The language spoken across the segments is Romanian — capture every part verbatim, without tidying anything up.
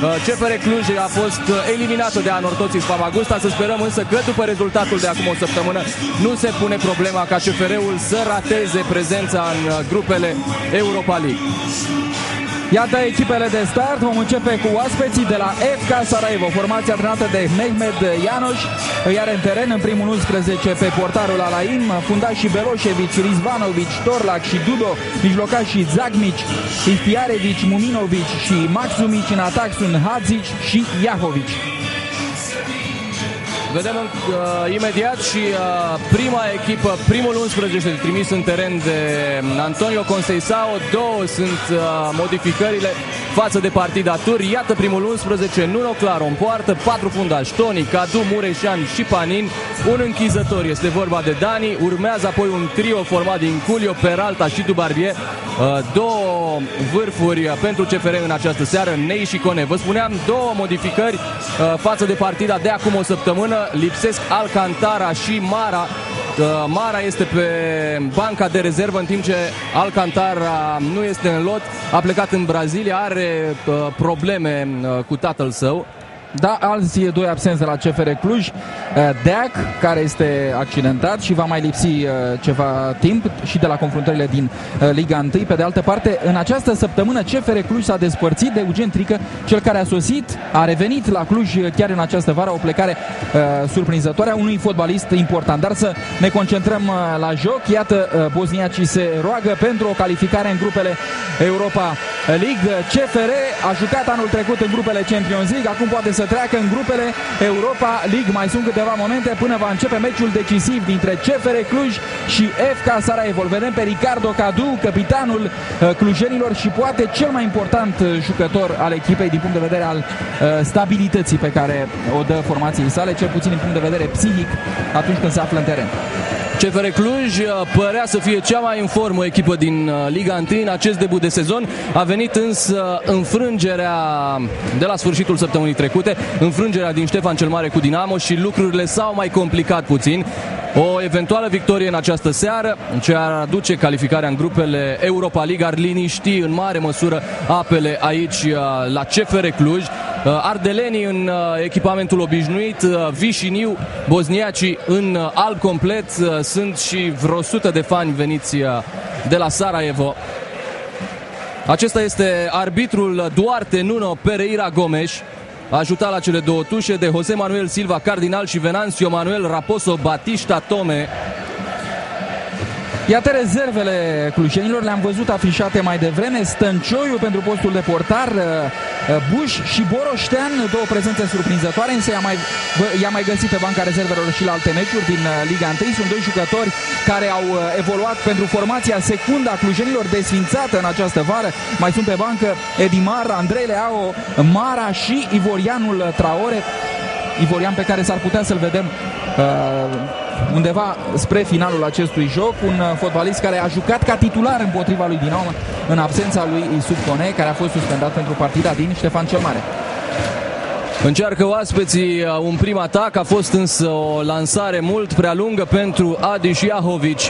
C F R Cluj a fost eliminată de Anorthosis Famagusta. Să sperăm însă că după rezultatul de acum o săptămână nu se pune problema ca C F R-ul să rateze prezența în grupele Europa League. Iată echipele de start. Vom începe cu oaspeții de la F K Sarajevo. Formația antrenată de Mehmed Janoș îi are în teren în primul unsprezece pe portarul Alain, fundașii Beloșevici, Rizvanovici, Torlac și Dudo, mijlocașii Zagmici, Ihtiarevici, Muminovici și Maxumici. În atac sunt Hadzic și Iahovici. Vedem uh, imediat și uh, prima echipă, primul unsprezece trimis în teren de Antonio Conceição. Două sunt uh, modificările față de partida tur. Iată primul unsprezece, Nuno Claro în poartă, patru fundași, Toni, Cadu, Mureșan și Panin. Un închizător este vorba de Dani. Urmează apoi un trio format din Culio, Peralta și Dubarbie. Uh, două vârfuri pentru C F R în această seară, Nei și Cone. Vă spuneam, două modificări uh, față de partida de acum o săptămână. Lipsesc Alcantara și Mara. Mara este pe banca de rezervă, în timp ce Alcantara nu este în lot. A plecat în Brazilia, are probleme cu tatăl său. Da, alții doi absenți de la C F R Cluj, Deac, care este accidentat și va mai lipsi ceva timp și de la confruntările din Liga unu. Pe de altă parte, în această săptămână C F R Cluj s-a despărțit de Eugen Trică, cel care a sosit, a revenit la Cluj chiar în această vară, o plecare uh, surprinzătoare a unui fotbalist important. Dar să ne concentrăm uh, la joc. Iată, uh, bosniacii se roagă pentru o calificare în grupele Europa League. C F R a jucat anul trecut în grupele Champions League, acum poate să treacă în grupele Europa League. Mai sunt câteva momente până va începe meciul decisiv dintre C F R Cluj și F K Sarajevo. Îl vedem pe Ricardo Cadu, capitanul uh, clujenilor și poate cel mai important uh, jucător al echipei din punct de vedere al uh, stabilității pe care o dă formației sale, cel puțin din punct de vedere psihic atunci când se află în teren. C F R Cluj părea să fie cea mai în formă echipă din Liga unu în acest debut de sezon. A venit însă înfrângerea de la sfârșitul săptămânii trecute, înfrângerea din Ștefan cel Mare cu Dinamo și lucrurile s-au mai complicat puțin. O eventuală victorie în această seară, ce ar aduce calificarea în grupele Europa League, ar liniști în mare măsură apele aici la C F R Cluj. Ardelenii în echipamentul obișnuit, Vișiniu, bosniacii în alb complet, sunt și vreo sută de fani veniți de la Sarajevo. Acesta este arbitrul Duarte Nuno Pereira Gomes, ajutat la cele două tușe de José Manuel Silva Cardinal și Venancio Manuel Raposo Batista Tome. Iată rezervele clujenilor, le-am văzut afișate mai devreme. Stăncioiu pentru postul de portar, Buș și Boroștean, două prezențe surprinzătoare, însă i-a mai, i-a mai găsit pe banca rezervelor și la alte meciuri din Liga unu. Sunt doi jucători care au evoluat pentru formația secundă a clujenilor, desfințată în această vară. Mai sunt pe bancă Edimar, Andrei Leao, Mara și ivorianul Traore. Ivorian pe care s-ar putea să-l vedem uh, undeva spre finalul acestui joc. Un fotbalist care a jucat ca titular împotriva lui Dinamo în absența lui Isuf Kone, care a fost suspendat pentru partida din Ștefan cel Mare. Încearcă oaspeții un prim atac, a fost însă o lansare mult prea lungă pentru Adis Iahovici.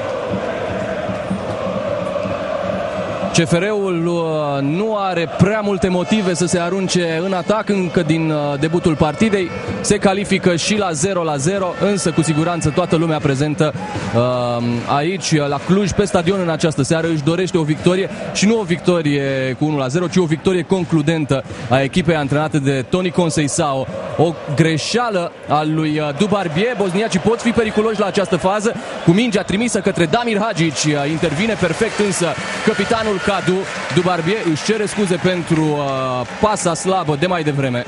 C F R-ul nu are prea multe motive să se arunce în atac încă din debutul partidei. Se califică și la zero la zero, însă cu siguranță toată lumea prezentă aici la Cluj, pe stadion în această seară, își dorește o victorie și nu o victorie cu unu la zero, ci o victorie concludentă a echipei antrenate de Toni Conceição. O greșeală a lui Dubarbie. Bosniacii pot fi periculoși la această fază, cu mingea trimisă către Damir Hadzic. Intervine perfect însă capitanul Cadu. Dubarbie își cere scuze pentru uh, pasa slabă de mai devreme.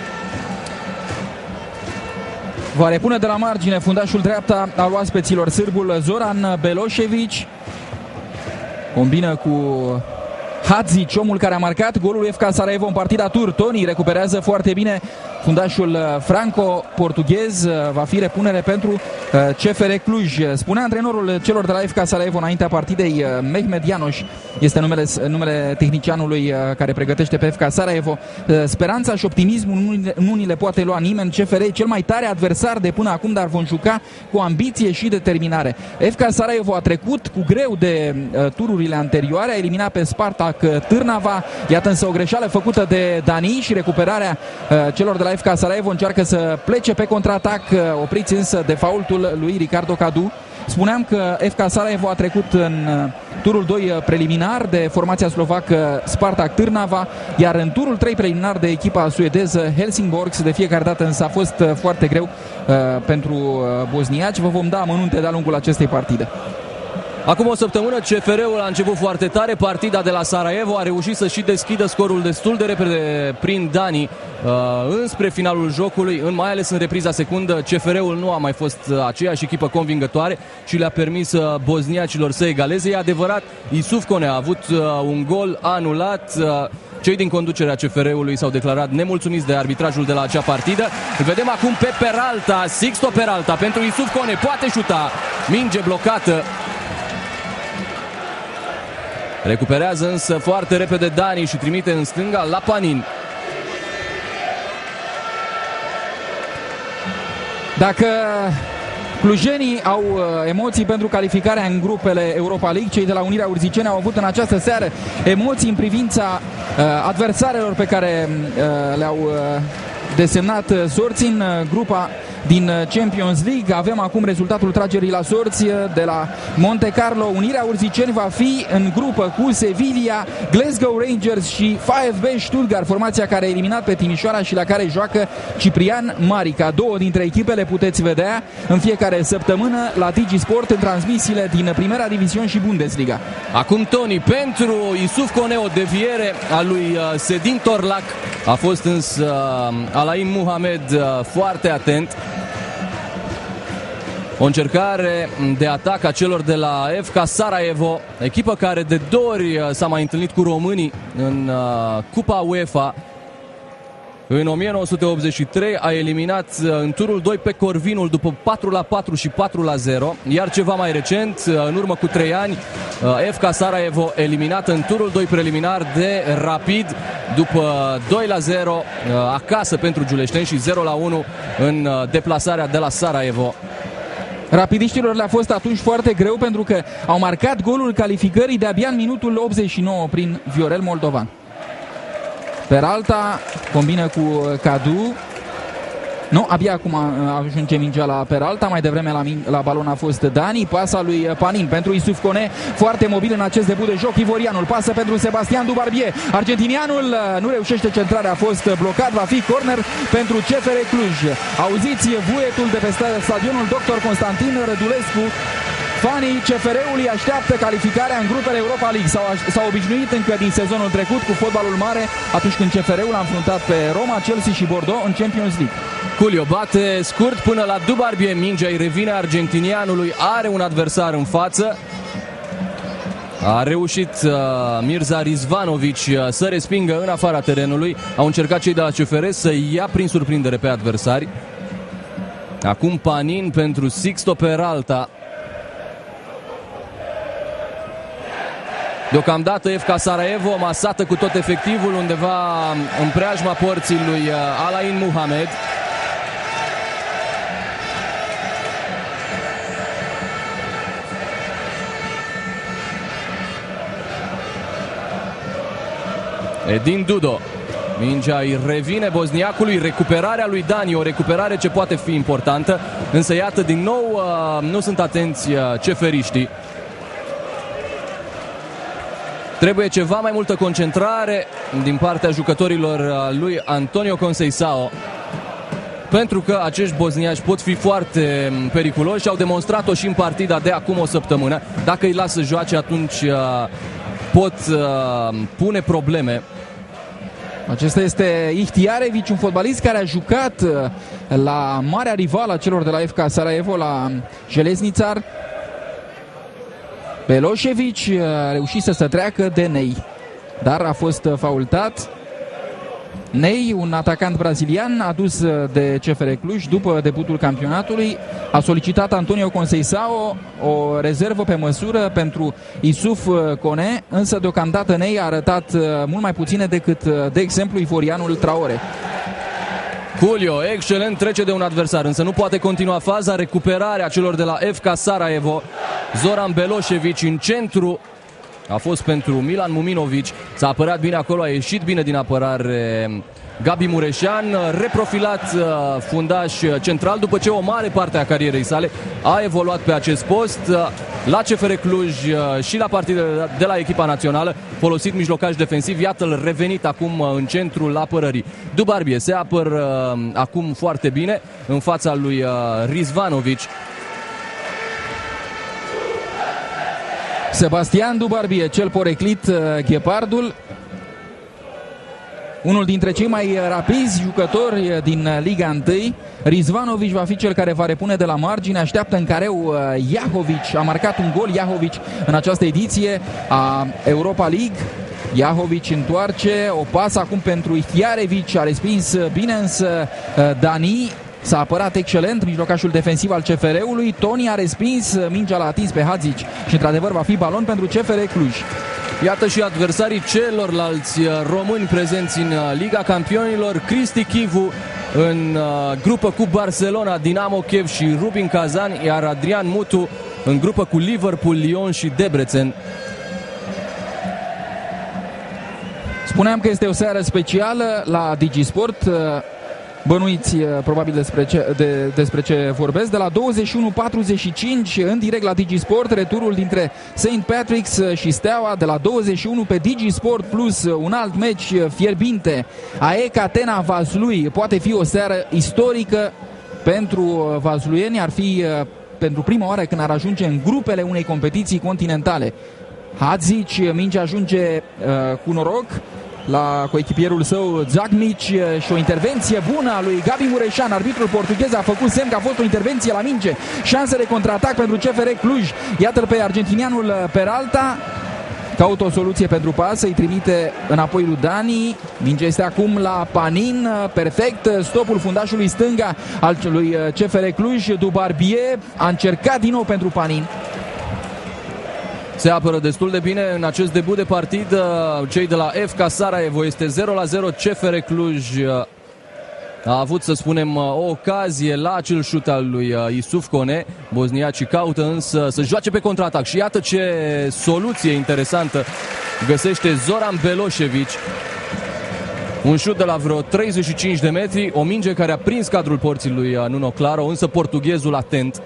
Va repune de la margine fundașul dreapta al oaspeților, sârbul Zoran Beloșevici. Combină cu Hadzic, omul care a marcat golul F K Sarajevo în partida tur. Toni recuperează foarte bine fundașul franco-portughez. Va fi repunere pentru C F R Cluj. Spunea antrenorul celor de la F K Sarajevo înaintea partidei, Mehmed Janoș este numele, numele tehnicianului care pregătește pe F K Sarajevo. Speranța și optimismul nu ni le poate lua nimeni. C F R cel mai tare adversar de până acum, dar vom juca cu ambiție și determinare. F K Sarajevo a trecut cu greu de tururile anterioare, a eliminat pe Sparta Spartak Târnava. Iată însă o greșeală făcută de Dani și recuperarea celor de la F K Sarajevo, încearcă să plece pe contraatac, opriți însă de faultul lui Ricardo Cadu. Spuneam că F K Sarajevo a trecut în turul doi preliminar de formația slovacă Spartak Târnava, iar în turul trei preliminar de echipa suedeză Helsingborgs. De fiecare dată însă a fost foarte greu uh, pentru bosniaci. Vă vom da amănunte de-a lungul acestei partide. Acum o săptămână C F R-ul a început foarte tare partida de la Sarajevo, a reușit să și deschidă scorul destul de repede prin Dani uh, înspre finalul jocului, în, mai ales în repriza secundă. C F R-ul nu a mai fost aceeași echipă convingătoare și le-a permis uh, bosniacilor să egaleze. E adevărat, Yusuf Kone a avut uh, un gol anulat. Uh, Cei din conducerea C F R-ului s-au declarat nemulțumiți de arbitrajul de la acea partidă. Îl vedem acum pe Peralta, Sixto Peralta pentru Yusuf Kone, poate șuta, minge blocată. Recuperează însă foarte repede Dani și trimite în stânga la Panin. Dacă clujenii au emoții pentru calificarea în grupele Europa League, cei de la Unirea Urziceni au avut în această seară emoții în privința uh, adversarelor pe care uh, le-au uh, desemnat sorții în grupa din Champions League. Avem acum rezultatul tragerii la sorți de la Monte Carlo. Unirea Urziceni va fi în grupă cu Sevilla, Glasgow Rangers și VfB Stuttgart, formația care a eliminat pe Timișoara și la care joacă Ciprian Marica. Două dintre echipe le puteți vedea în fiecare săptămână la Digi Sport în transmisiile din Primera Division și Bundesliga. Acum Toni pentru Yusuf Kone, o deviere a lui Sedin Torlac. A fost însă Alain Muhamed foarte atent. O încercare de atac a celor de la F K Sarajevo, echipă care de două ori s-a mai întâlnit cu românii în Cupa UEFA. În o mie nouă sute optzeci și trei a eliminat în turul doi pe Corvinul după patru la patru și patru la zero, iar ceva mai recent, în urmă cu trei ani, F K Sarajevo eliminat în turul doi preliminar de Rapid după doi la zero acasă pentru giuleșteni și zero la unu în deplasarea de la Sarajevo. Rapidiștilor le-a fost atunci foarte greu pentru că au marcat golul calificării de-abia în minutul optzeci și nouă prin Viorel Moldovan. Peralta combină cu Cadu. Nu, abia acum ajunge mingea la Peralta, mai devreme la, la balon a fost Dani, pasa lui Panin pentru Yusuf Kone, foarte mobil în acest debut de joc, ivorianul pasă pentru Sebastian Dubarbier, argentinianul nu reușește centrarea, a fost blocat, va fi corner pentru C F R Cluj. Auziți vuietul de pe stadionul doctor Constantin Rădulescu. Fanii C F R-ului așteaptă calificarea în grupele Europa League. S-au obișnuit încă din sezonul trecut cu fotbalul mare atunci când C F R-ul a înfruntat pe Roma, Chelsea și Bordeaux în Champions League. Culio bate scurt până la Dubarbier, mingea îi revine argentinianului, are un adversar în față. A reușit uh, Mirza Rizvanovic uh, să respingă în afara terenului. Au încercat cei de la C F R să ia prin surprindere pe adversari. Acum Panin pentru Sixto Peralta. Deocamdată F K Sarajevo masată cu tot efectivul undeva în preajma porții lui Alain Muhamed. Edin Dudo. Mingea îi revine bosniacului, recuperarea lui Dani, o recuperare ce poate fi importantă, însă iată din nou nu sunt atenți ceferiștii. Trebuie ceva mai multă concentrare din partea jucătorilor lui Antonio Conceição, pentru că acești bosniaci pot fi foarte periculoși și au demonstrat-o și în partida de acum o săptămână. Dacă îi lasă joace, atunci pot pune probleme. Acesta este Ihtiarevic, un fotbalist care a jucat la marea rivală a celor de la F K Sarajevo, la Železničar. Belošević a reușit să se treacă de Ney, dar a fost faultat. Ney, un atacant brazilian adus de C F R Cluj după debutul campionatului, a solicitat Antonio Conceição o rezervă pe măsură pentru Yusuf Kone, însă deocamdată Ney a arătat mult mai puține decât, de exemplu, ivorianul Traore. Culio, excelent, trece de un adversar, însă nu poate continua faza. Recuperarea celor de la F K Sarajevo. Zoran Belošević în centru a fost pentru Milan Muminovic. S-a apărat bine acolo, a ieșit bine din apărare Gabi Mureșan, reprofilat fundaș central după ce o mare parte a carierei sale a evoluat pe acest post la C F R Cluj și la partidele de la echipa națională, folosit mijlocaș defensiv. Iată-l revenit acum în centrul apărării. Dubarbie se apără acum foarte bine în fața lui Rizvanovic. Sebastian Dubarbie, cel poreclit ghepardul, unul dintre cei mai rapizi jucători din Liga unu. Rizvanovic va fi cel care va repune de la margine. Așteaptă în careu Iahovic. A marcat un gol Iahovic în această ediție a Europa League. Iahovic întoarce o pasă acum pentru Ihtiarevic. A respins bine însă Dani. S-a apărat excelent mijlocașul defensiv al C F R-ului. Toni a respins, mingea l-a atins pe Hadzic și într-adevăr va fi balon pentru C F R Cluj. Iată și adversarii celorlalți români prezenți în Liga Campionilor. Cristi Chivu în grupă cu Barcelona, Dinamo Kiev și Rubin Kazan, iar Adrian Mutu în grupă cu Liverpool, Lyon și Debrecen. Spuneam că este o seară specială la Digisport. Bănuiți probabil despre ce, de, despre ce vorbesc. De la douăzeci și unu patruzeci și cinci în direct la Digisport, returul dintre Saint Patrick's și Steaua. De la douăzeci și unu pe Digisport Plus, un alt meci fierbinte, A E C Atena Vaslui. Poate fi o seară istorică pentru vazluieni. Ar fi pentru prima oară când ar ajunge în grupele unei competiții continentale. Hadzic, mingea ajunge uh, cu noroc la coechipierul său Zagmic și o intervenție bună a lui Gabi Mureșan. Arbitrul portughez a făcut semn că a fost o intervenție la minge. Șanse de contraatac pentru C F R Cluj. Iată-l pe argentinianul Peralta. Caută o soluție pentru pas, îi trimite înapoi lui Dani. Mingea este acum la Panin. Perfect. Stopul fundașului stânga al lui C F R Cluj. Dubarbie a încercat din nou pentru Panin. Se apără destul de bine în acest debut de partidă cei de la F K Sarajevo. Este zero la zero. C F R Cluj a avut, să spunem, o ocazie la acel șut al lui Isuf Kone. Bosniacii caută însă să joace pe contraatac și iată ce soluție interesantă găsește Zoran Beloșevic. Un șut de la vreo treizeci și cinci de metri, o minge care a prins cadrul porții lui Nuno Claro, însă portughezul atent.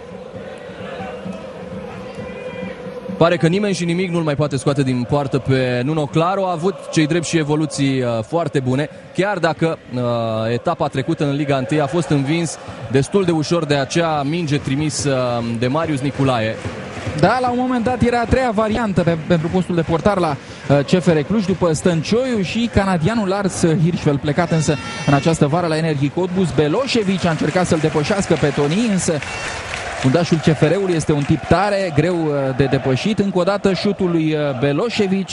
Pare că nimeni și nimic nu-l mai poate scoate din poartă pe Nuno Claro. A avut cei drept și evoluții uh, foarte bune, chiar dacă uh, etapa trecută în Liga unu a fost învins destul de ușor de acea minge trimisă uh, de Marius Niculae. Da, la un moment dat era a treia variantă pe, pentru postul de portar la uh, C F R Cluj, după Stăncioiu și canadianul Lars Hirschfeld, plecat însă în această vară la Energie Cottbus. Beloșevic a încercat să-l depășească pe Toni, însă fundașul C F R-ului este un tip tare, greu de depășit. Încă o dată șutul lui Beloșevic.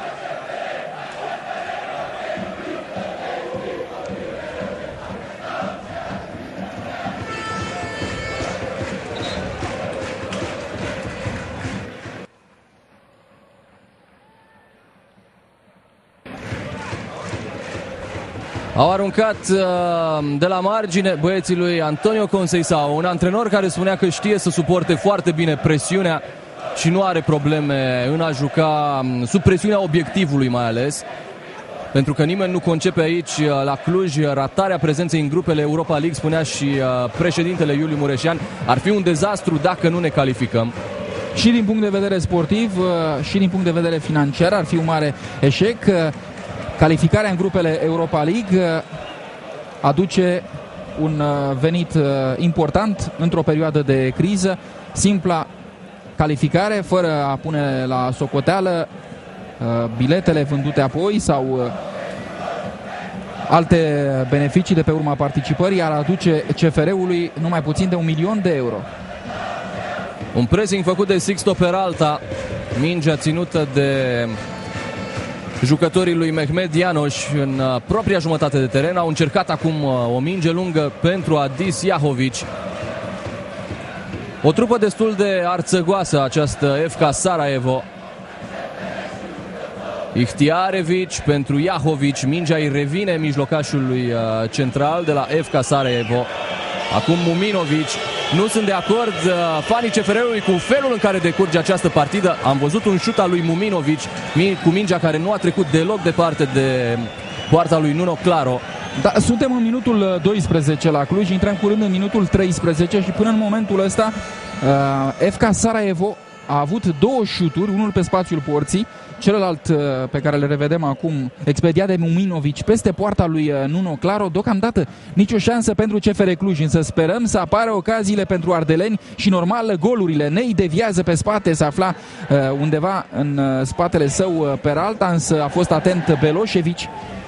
Au aruncat de la margine băieții lui Antonio Conceição, un antrenor care spunea că știe să suporte foarte bine presiunea și nu are probleme în a juca sub presiunea obiectivului mai ales. Pentru că nimeni nu concepe aici la Cluj ratarea prezenței în grupele Europa League, spunea și președintele Iuliu Mureșan, ar fi un dezastru dacă nu ne calificăm. Și din punct de vedere sportiv și din punct de vedere financiar ar fi un mare eșec. Calificarea în grupele Europa League aduce un venit important într-o perioadă de criză. Simpla calificare, fără a pune la socoteală biletele vândute apoi sau alte beneficii de pe urma participării, ar aduce C F R-ului numai puțin de un milion de euro. Un pressing făcut de Sixto Peralta, mingea ținută de jucătorii lui Mehmed Janoș în propria jumătate de teren. Au încercat acum o minge lungă pentru Adis Iahovic. O trupă destul de arțăgoasă această F K Sarajevo. Ihtiarevic pentru Iahovic. Mingea îi revine mijlocașului central de la F K Sarajevo. Acum Muminovic. nu sunt de acord fanii C F R-ului cu felul în care decurge această partidă. Am văzut un șut al lui Muminovic cu mingea care nu a trecut deloc departe de poarta lui Nuno Claro. Da, suntem în minutul doisprezece la Cluj, intrăm curând în minutul treisprezece și până în momentul ăsta uh, F K Sarajevo a avut două șuturi, unul pe spațiul porții, celălalt uh, pe care le revedem acum, expediat de Muminovic peste poarta lui uh, Nuno Claro. Deocamdată nicio șansă pentru C F R Cluj, însă sperăm să apară ocaziile pentru ardeleni și normal golurile. Nei deviază pe spate, se afla uh, undeva în uh, spatele său uh, Peralta, însă a fost atent Belosevic.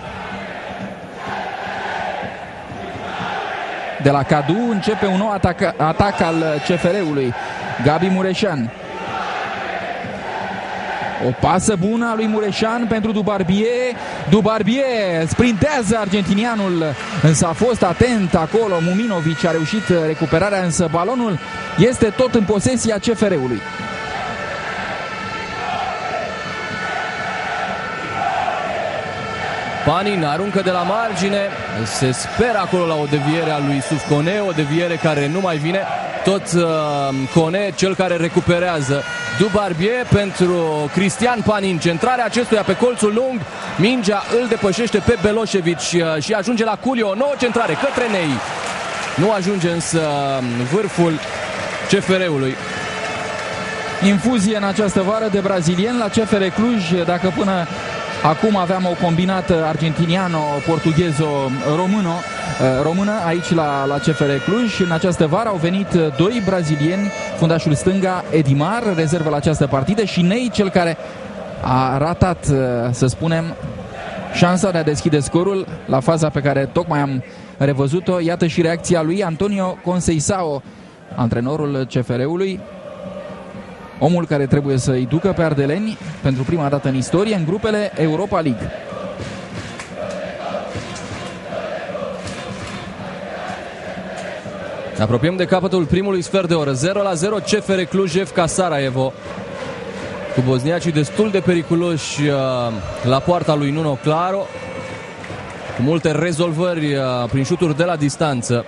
De la Cadu începe un nou atac, atac al C F R-ului. Gabi Mureșan. O pasă bună a lui Mureșan pentru Dubarbier. Dubarbier sprintează argentinianul, însă a fost atent acolo. Muminovic a reușit recuperarea, însă balonul este tot în posesia C F R-ului. Panin aruncă de la margine, se speră acolo la o deviere a lui Yusuf Kone, o deviere care nu mai vine. Tot uh, Kone, cel care recuperează. Dubarbier pentru Cristian Panin, centrarea acestuia pe colțul lung, mingea îl depășește pe Belosevic uh, și ajunge la Culio, o nouă centrare către Nei. Nu ajunge însă vârful C F R-ului. Infuzie în această vară de brazilieni la C F R Cluj. Dacă până acum aveam o combinată argentiniano-portughezo-română, română aici la, la C F R Cluj. În această vară au venit doi brazilieni, fundașul stânga Edimar, rezervă la această partidă, și Nei, cel care a ratat, să spunem, șansa de a deschide scorul la faza pe care tocmai am revăzut-o. Iată și reacția lui Antonio Conceição, antrenorul C F R-ului. Omul care trebuie să-i ducă pe ardeleni pentru prima dată în istorie în grupele Europa League. Ne apropiem de capătul primului sfert de oră. zero la zero C F R Cluj F K Sarajevo. Cu bosniacii destul de periculoși uh, la poarta lui Nuno Claro. Cu multe rezolvări uh, prin șuturi de la distanță.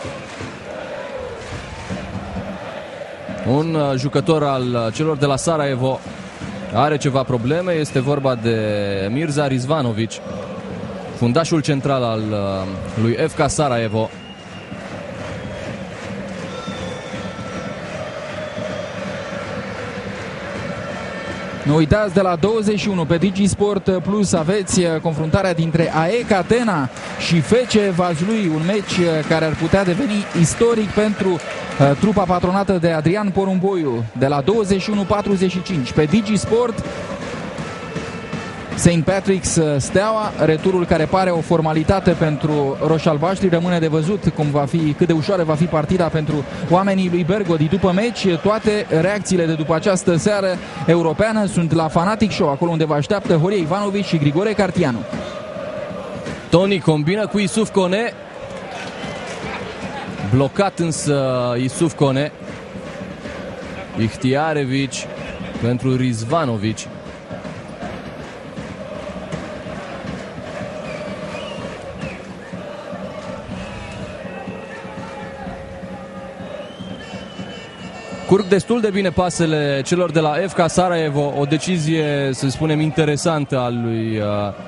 Un uh, jucător al uh, celor de la Sarajevo are ceva probleme. Este vorba de Mirza Rizvanovic, fundașul central al uh, lui F K Sarajevo. Nu uitați, de la douăzeci și unu pe DigiSport Plus aveți confruntarea dintre A E K Atena și F C Vaslui, un meci care ar putea deveni istoric pentru uh, trupa patronată de Adrian Porumboiu. De la douăzeci și unu patruzeci și cinci pe DigiSport, Saint Patrick's Steaua, returul care pare o formalitate pentru roșalbaștri. Rămâne de văzut cum va fi, cât de ușoară va fi partida pentru oamenii lui Bergodi după meci. Toate reacțiile de după această seară europeană sunt la Fanatic Show, acolo unde vă așteaptă Horia Ivanovic și Grigore Cartianu. Toni combină cu Yusuf Kone, blocat însă Yusuf Kone. Ihtiarevic pentru Rizvanovic. Curg destul de bine pasele celor de la F K Sarajevo, o decizie, să spunem, interesantă a lui uh,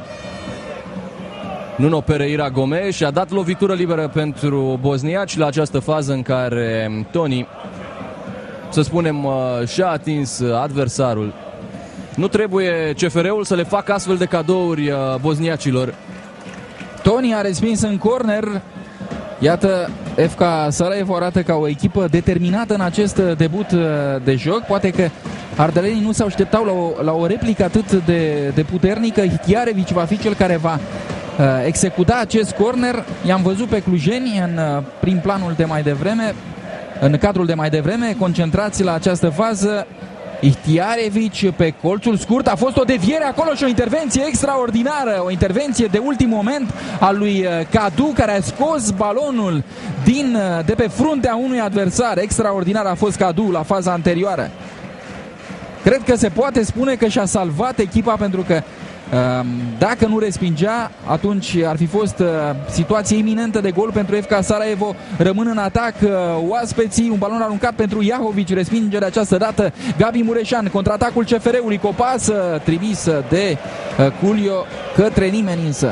Nuno Pereira Gomes, și a dat lovitură liberă pentru bosniaci la această fază în care Toni, să spunem, uh, și-a atins adversarul. Nu trebuie C F R-ul să le facă astfel de cadouri uh, bosniacilor. Toni a respins în corner. Iată, F K Sarajevo arată ca o echipă determinată în acest debut de joc. Poate că ardelenii nu se așteptau la o, la o replică atât de, de puternică. Ihtiarevic va fi cel care va uh, executa acest corner. I-am văzut pe clujeni în uh, prim planul de mai devreme, în cadrul de mai devreme, concentrați la această fază. Ihtiarevic pe colțul scurt, a fost o deviere acolo și o intervenție extraordinară, o intervenție de ultim moment a lui Cadu, care a scos balonul din, de pe fruntea unui adversar. Extraordinar a fost Cadu la faza anterioară. Cred că se poate spune că și-a salvat echipa, pentru că Dacă nu respingea, atunci ar fi fost situație iminentă de gol pentru F K Sarajevo. Rămân în atac oaspeții, un balon aruncat pentru Iahovici, respingere această dată Gabi Mureșan, contraatacul C F R-ului cu o pasă trimisă de Culio către nimeni însă.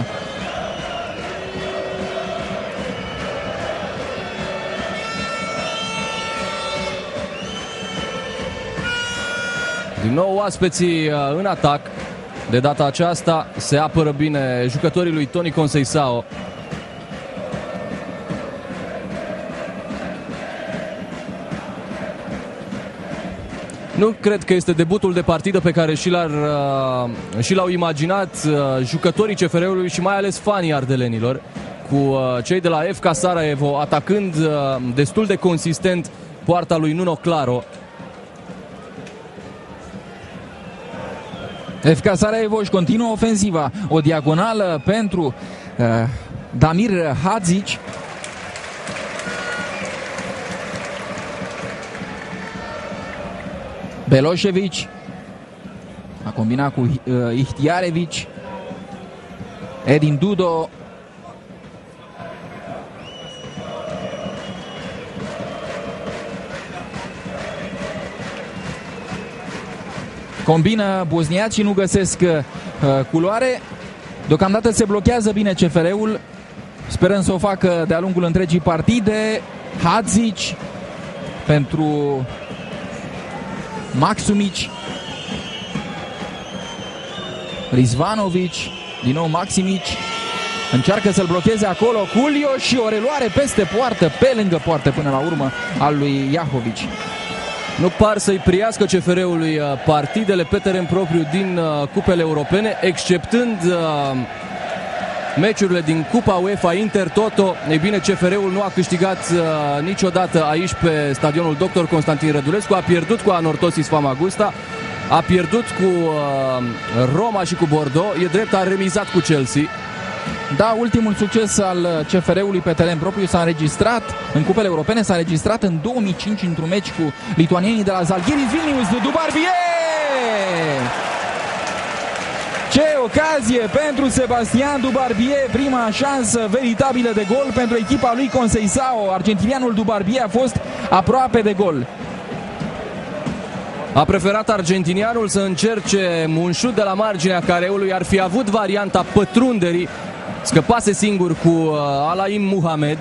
Din nou oaspeții în atac. De data aceasta se apără bine jucătorii lui Toni Conceição. Nu cred că este debutul de partidă pe care și l-ar, și l-au imaginat jucătorii C F R-ului și mai ales fanii ardelenilor, cu cei de la F K Sarajevo atacând destul de consistent poarta lui Nuno Claro. F K Sarajevo își continuă ofensiva. O diagonală pentru uh, Damir Hadzic. Belošević a combinat cu uh, Ihtiarević. Edin Dudo. Combină bosniacii, nu găsesc uh, culoare. Deocamdată se blochează bine C F R-ul. Sperăm să o facă de-a lungul întregii partide. Hadzic pentru Maxumic. Rizvanovic. Din nou Maximic. Încearcă să-l blocheze acolo Culio și o reluare peste poartă, pe lângă poartă până la urmă, al lui Iahovici. Nu par să-i priască C F R-ului partidele pe teren propriu din cupele europene, exceptând meciurile din Cupa UEFA Intertoto. Ei bine, C F R-ul nu a câștigat niciodată aici pe stadionul doctor Constantin Rădulescu, a pierdut cu Anorthosis Famagusta, a pierdut cu Roma și cu Bordeaux, e drept, a remizat cu Chelsea. Da, ultimul succes al C F R-ului pe teren propriu s-a înregistrat în cupele europene, s-a înregistrat în două mii cinci într-un meci cu lituanienii de la Zalgiris Vilnius. Dubarbie! Ce ocazie pentru Sebastian Dubarbie, prima șansă veritabilă de gol pentru echipa lui Conceição. Argentinianul Dubarbie a fost aproape de gol. A preferat argentinianul să încerce un șut de la marginea careului, ar fi avut varianta pătrunderii, scăpase singur cu uh, Alain Muhamed.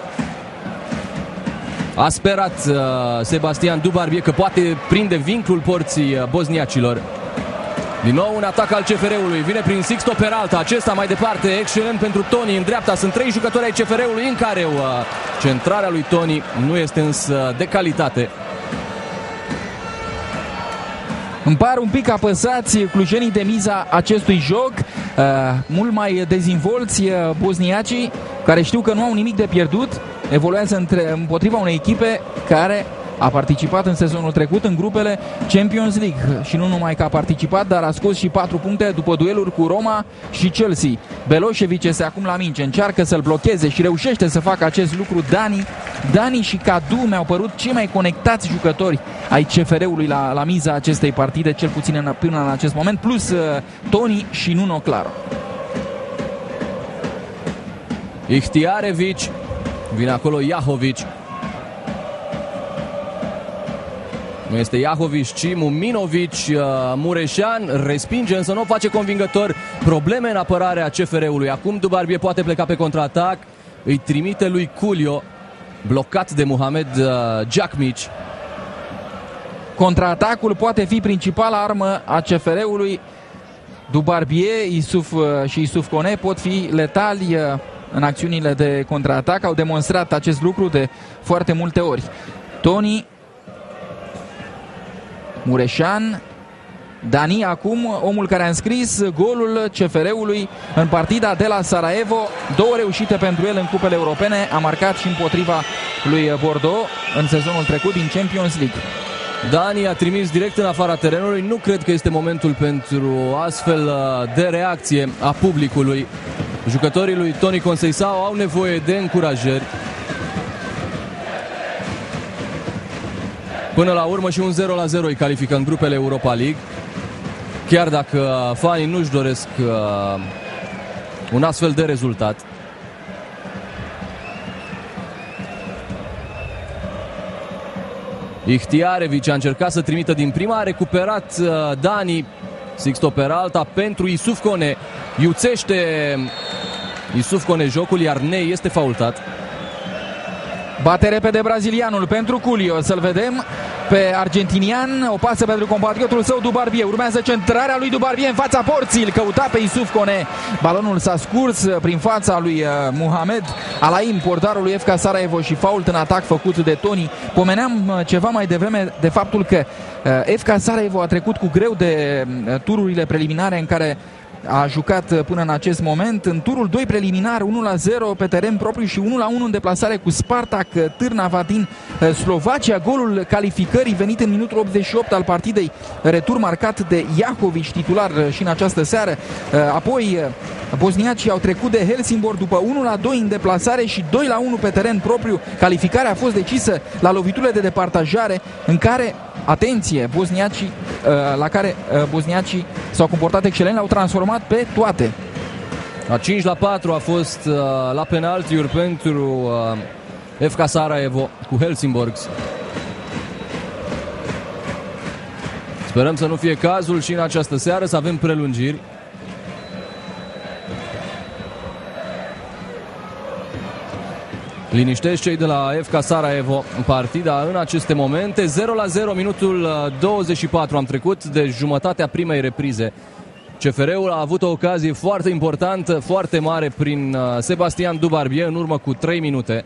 A sperat uh, Sebastian Dubarbie că poate prinde vinclul porții uh, bosniacilor. Din nou un atac al C F R-ului, vine prin Sixto Peralta, acesta mai departe, excelent pentru Toni în dreapta, sunt trei jucători ai C F R-ului în care uh, centrarea lui Toni nu este însă de calitate. Îmi par un pic apăsați clujenii de miza acestui joc, uh, mult mai dezvolți uh, bosniacii, care știu că nu au nimic de pierdut, evoluează între, împotriva unei echipe care a participat în sezonul trecut în grupele Champions League și nu numai că a participat, dar a scos și patru puncte după dueluri cu Roma și Chelsea. Belošević este acum la minge, încearcă să-l blocheze și reușește să facă acest lucru Dani. Dani și Cadu mi-au părut cei mai conectați jucători ai C F R-ului la, la miza acestei partide, cel puțin în, până în acest moment, plus uh, Toni și Nuno Claro. Ihtiarević, vine acolo Iahovici. Nu este Iahovici, ci Muminovic. Mureșan respinge, însă nu o face convingător. Probleme în apărarea C F R-ului. Acum Dubarbie poate pleca pe contraatac. Îi trimite lui Culio, blocat de Mohamed Jakmic. Contraatacul poate fi principala armă a C F R-ului. Dubarbie, Isuf și Isuf Kone pot fi letali în acțiunile de contraatac. Au demonstrat acest lucru de foarte multe ori. Toni, Mureșan, Dani acum, omul care a înscris golul C F R-ului în partida de la Sarajevo. Două reușite pentru el în cupele europene. A marcat și împotriva lui Bordeaux în sezonul trecut din Champions League. Dani a trimis direct în afara terenului. Nu cred că este momentul pentru astfel de reacție a publicului. Jucătorii lui Toni Conceição au nevoie de încurajări. Până la urmă și un zero la zero îi califică în grupele Europa League. chiar dacă fanii nu-și doresc uh, un astfel de rezultat. Ihtiarevici a încercat să trimită din prima, a recuperat uh, Dani Sixto Peralta pentru Yusuf Kone. Iuțește Yusuf Kone jocul, iar Ney este faultat. Bate repede brazilianul pentru Culio, să-l vedem pe argentinian, o pasă pentru compatriotul său Dubarbie. Urmează centrarea lui Dubarbie în fața porții, îl căuta pe Yusuf Kone. Balonul s-a scurs prin fața lui Muhamed Alaim, portarul lui F K Sarajevo, și fault în atac făcut de Toni. Pomeneam ceva mai devreme de faptul că F K Sarajevo a trecut cu greu de tururile preliminare în care a jucat până în acest moment. În turul doi preliminar, unu la zero pe teren propriu și unu la unu în deplasare cu Spartak Târnava din Slovacia. Golul calificării venit în minutul optzeci și opt al partidei, retur marcat de Iacovici, titular și în această seară. Apoi bosniacii au trecut de Helsingborg după unu la doi în deplasare și doi la unu pe teren propriu. Calificarea a fost decisă la loviturile de departajare în care, atenție, bosniacii, la care bosniacii s-au comportat excelent, le-au transformat pe toate. A cinci la patru a fost uh, la penaltiuri pentru uh, F K Sarajevo cu Helsingborg. Sperăm să nu fie cazul și în această seară, să avem prelungiri. Liniștesc cei de la F K Sarajevo în partida în aceste momente. zero la zero, minutul douăzeci și patru, am trecut de jumătatea primei reprize. C F R-ul a avut o ocazie foarte importantă, foarte mare, prin Sebastian Dubarbie în urmă cu trei minute.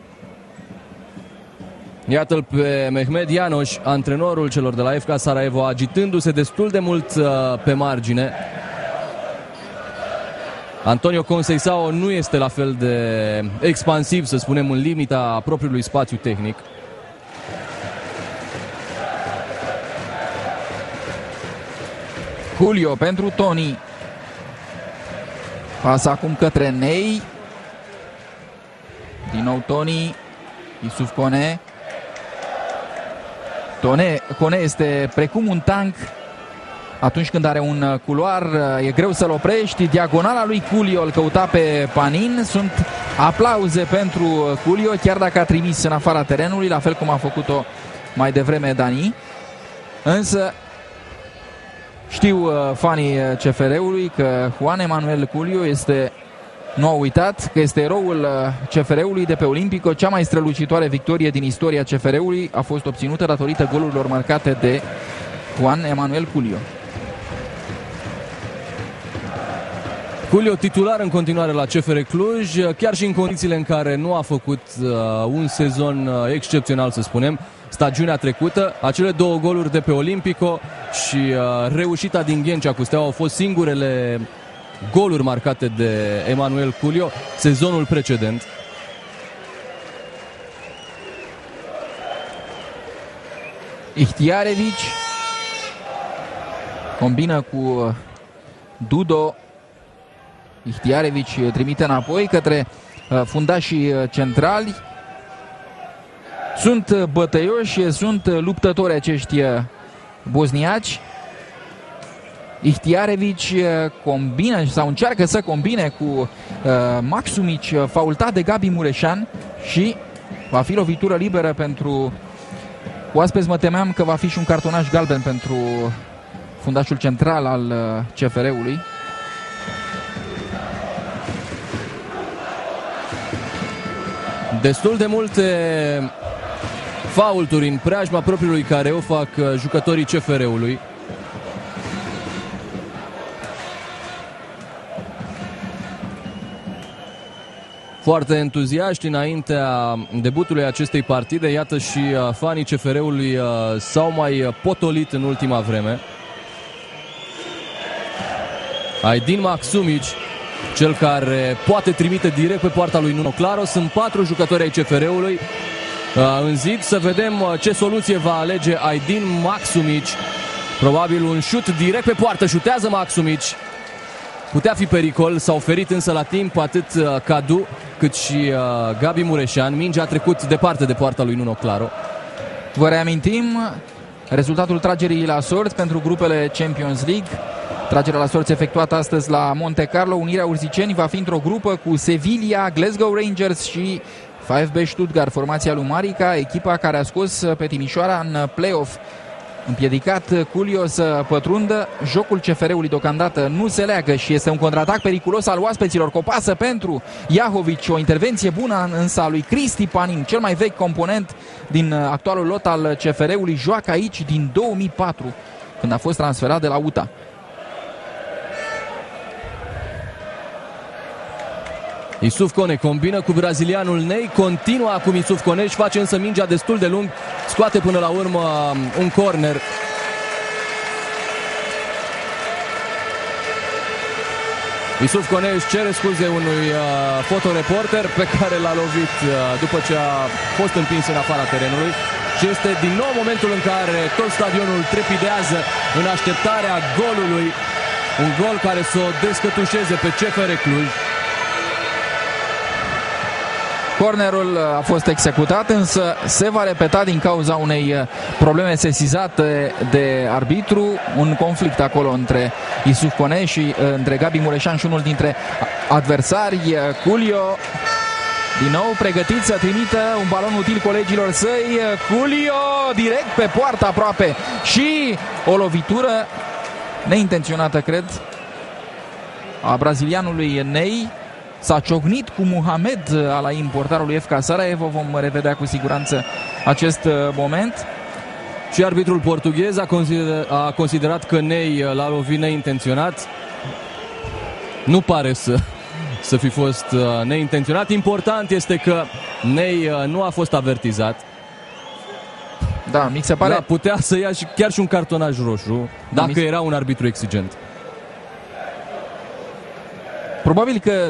Iată-l pe Mehmed Ianoș, antrenorul celor de la F K Sarajevo, agitându-se destul de mult pe margine. Antonio Conceição nu este la fel de expansiv, să spunem, în limita propriului spațiu tehnic. Julio pentru Toni. Pasă acum către Ney. Din nou Toni. Yusuf Kone. Tone, Kone este precum un tank. Atunci când are un culoar, e greu să-l oprești. Diagonala lui Culio, îl căuta pe Panin. Sunt aplauze pentru Culio, chiar dacă a trimis în afara terenului, la fel cum a făcut-o mai devreme Dani. Însă știu fanii C F R-ului că Juan Emanuel Culio este, nu au uitat, că este eroul C F R-ului de pe Olimpico. Cea mai strălucitoare victorie din istoria C F R-ului a fost obținută datorită golurilor marcate de Juan Emanuel Culio. Culio titular în continuare la C F R Cluj, chiar și în condițiile în care nu a făcut uh, un sezon uh, excepțional, să spunem. Stagiunea trecută, acele două goluri de pe Olimpico și uh, reușita din Ghencea cu Steaua au fost singurele goluri marcate de Emanuel Culio sezonul precedent. Ihtiarevici combină cu Dudo. Ihtiarevici trimite înapoi către fundașii centrali. Sunt bătăioși, sunt luptători acești bosniaci. Ihtiarevici combină sau încearcă să combine cu uh, Maxumici, faultat de Gabi Mureșan, și va fi lovitură liberă pentru oaspeți. Mă temeam că va fi și un cartonaș galben pentru fundașul central al C F R-ului. Destul de multe faulturi în preajma propriului careu fac jucătorii C F R-ului. Foarte entuziaști înaintea debutului acestei partide. Iată și fanii C F R-ului s-au mai potolit în ultima vreme. Aidin Maxumici, cel care poate trimite direct pe poarta lui Nuno Claro. Sunt patru jucători ai C F R-ului în zid. Să vedem ce soluție va alege Aidin Maxumici. Probabil un șut direct pe poartă. Șutează Maxumici. Putea fi pericol, s-a oferit însă la timp atât Cadu cât și Gabi Mureșan. Mingea a trecut departe de poarta lui Nuno Claro. Vă reamintim rezultatul tragerii la sorți pentru grupele Champions League. Tragerea la sorți efectuată astăzi la Monte Carlo. Unirea Urziceni va fi într-o grupă cu Sevilla, Glasgow Rangers și VfB Stuttgart, formația lui Marica, echipa care a scos pe Timișoara în play-off. Împiedicat Culio să pătrundă, jocul C F R-ului deocamdată nu se leagă și este un contraatac periculos al oaspeților. Copasă pentru Iahovici, o intervenție bună însă a lui Cristi Panin, cel mai vechi component din actualul lot al C F R-ului, joacă aici din două mii patru, când a fost transferat de la U T A. Isuf Kone combină cu brazilianul Ney, continuă acum Isuf Kone, își face însă mingea destul de lung, scoate până la urmă un corner. Isuf Kone își cere scuze unui uh, fotoreporter pe care l-a lovit uh, după ce a fost împins în afara terenului și este din nou momentul în care tot stadionul trepidează în așteptarea golului, un gol care să o descătușeze pe C F R Cluj. Cornerul a fost executat, însă se va repeta din cauza unei probleme sesizate de arbitru, un conflict acolo între Isuf Kone și între Gabi Mureșan și unul dintre adversari. Culio din nou pregătit să trimită un balon util colegilor săi. Culio direct pe poartă aproape și o lovitură neintenționată, cred, a brazilianului Ney. S-a ciocnit cu Muhamed Alaim, portarul F K Sarajevo. Vom revedea cu siguranță acest moment. Și arbitrul portughez a, consider, a considerat că Ney l-a lovit neintenționat. Nu pare să, să fi fost neintenționat. Important este că Ney nu a fost avertizat. Da, mi se pare... Da, putea să ia și, chiar și un cartonaj roșu, da, dacă mi... era un arbitru exigent. Probabil că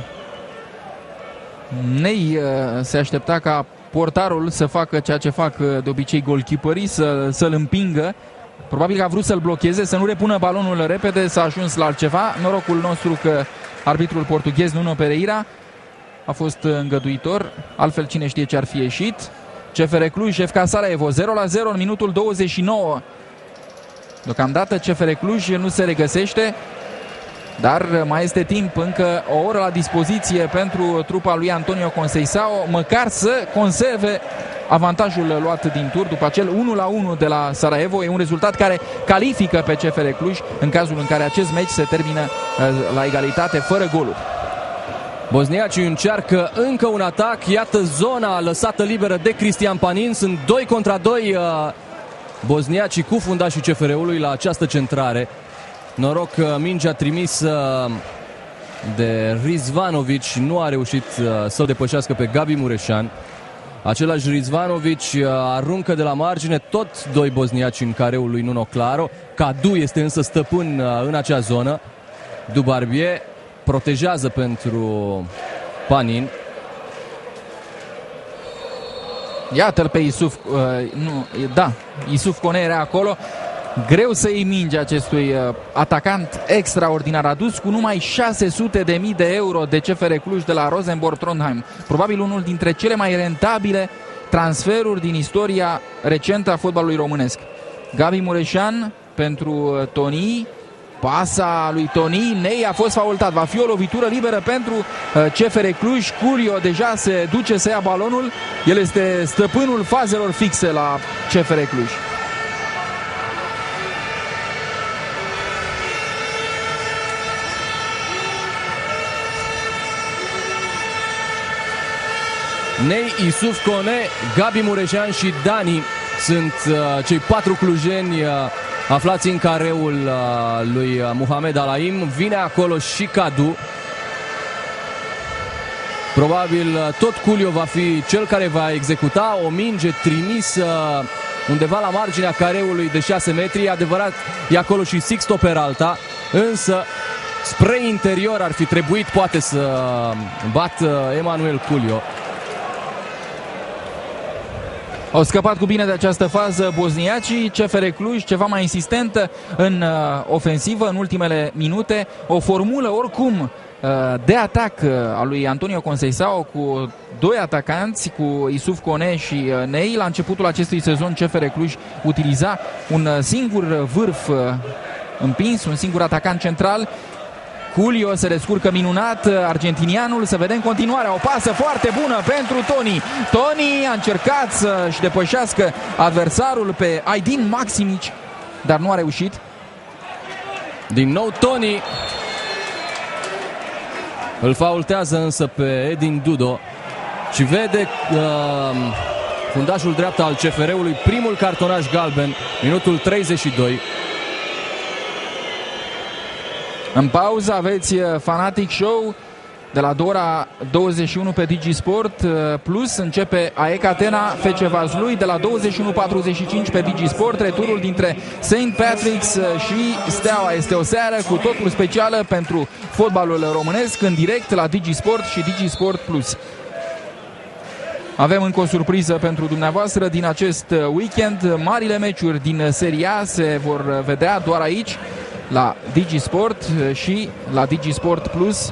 Ney se aștepta ca portarul să facă ceea ce fac de obicei goalkeeperii, să, să-l împingă. Probabil că a vrut să-l blocheze, să nu repună balonul repede, s-a ajuns la altceva. Norocul nostru că arbitrul portughez Nuno Pereira a fost îngăduitor, altfel cine știe ce ar fi ieșit. C F R Cluj, F K Sarajevo, zero la zero în minutul douăzeci și nouă. Deocamdată C F R Cluj nu se regăsește, dar mai este timp, încă o oră la dispoziție pentru trupa lui Antonio Conceição, măcar să conserve avantajul luat din tur după acel unu la unu de la Sarajevo. E un rezultat care califică pe C F R Cluj în cazul în care acest meci se termină la egalitate fără goluri. Bosniacii încearcă încă un atac, iată zona lăsată liberă de Cristian Panin, sunt doi contra doi bosniacii cu fundașii C F R-ului la această centrare. Noroc că mingea trimisă de Rizvanovic nu a reușit să-l depășească pe Gabi Mureșan. Același Rizvanovic aruncă de la margine, tot doi bosniaci în careul lui Nuno Claro. Cadu este însă stăpân în acea zonă. Dubarbie protejează pentru Panin. Iată-l pe Isuf, uh, nu, da, Isuf Kone era acolo. Greu să iei minge acestui uh, atacant extraordinar, adus cu numai șase sute de mii de euro de C F R Cluj de la Rosenborg Trondheim. Probabil unul dintre cele mai rentabile transferuri din istoria recentă a fotbalului românesc. Gabi Mureșan pentru uh, Toni. Pasa lui Toni, Ney a fost faultat. Va fi o lovitură liberă pentru uh, C F R Cluj. Curio deja se duce să ia balonul. El este stăpânul fazelor fixe la C F R Cluj. Ney, Isuf Kone, Gabi Mureșan și Dani sunt uh, cei patru clujeni uh, aflați în careul uh, lui Muhamed Alaim. Vine acolo și Cadu. Probabil uh, tot Culio va fi cel care va executa o minge trimisă undeva la marginea careului de șase metri. Adevărat, e acolo și Sixto Peralta, însă spre interior ar fi trebuit poate să bată Emanuel Culio. Au scăpat cu bine de această fază bosniacii. C F R Cluj ceva mai insistentă în uh, ofensivă în ultimele minute. O formulă oricum uh, de atac uh, a lui Antonio Conceição cu doi atacanți, cu Isuf Kone și uh, Ney. La începutul acestui sezon C F R Cluj utiliza un uh, singur vârf uh, împins, un singur atacant central. Julio se descurcă minunat, argentinianul. Să vedem continuarea, o pasă foarte bună pentru Toni. Toni a încercat să-și depășească adversarul pe Aidin Maximic, dar nu a reușit. Din nou Toni îl faultează însă pe Edin Dudo și vede uh, fundașul dreapta al C F R-ului primul cartonaș galben, minutul treizeci și doi. În pauză aveți Fanatic Show de la ora douăzeci și unu pe Digisport Plus. Începe A E C Atena F C Vaslui de la douăzeci și unu patruzeci și cinci pe Digisport. Returul dintre Saint Patrick's și Steaua. Este o seară cu totul specială pentru fotbalul românesc în direct la Digisport și Digisport Plus. Avem încă o surpriză pentru dumneavoastră din acest weekend. Marile meciuri din Serie A se vor vedea doar aici la Digisport și la Digisport Plus.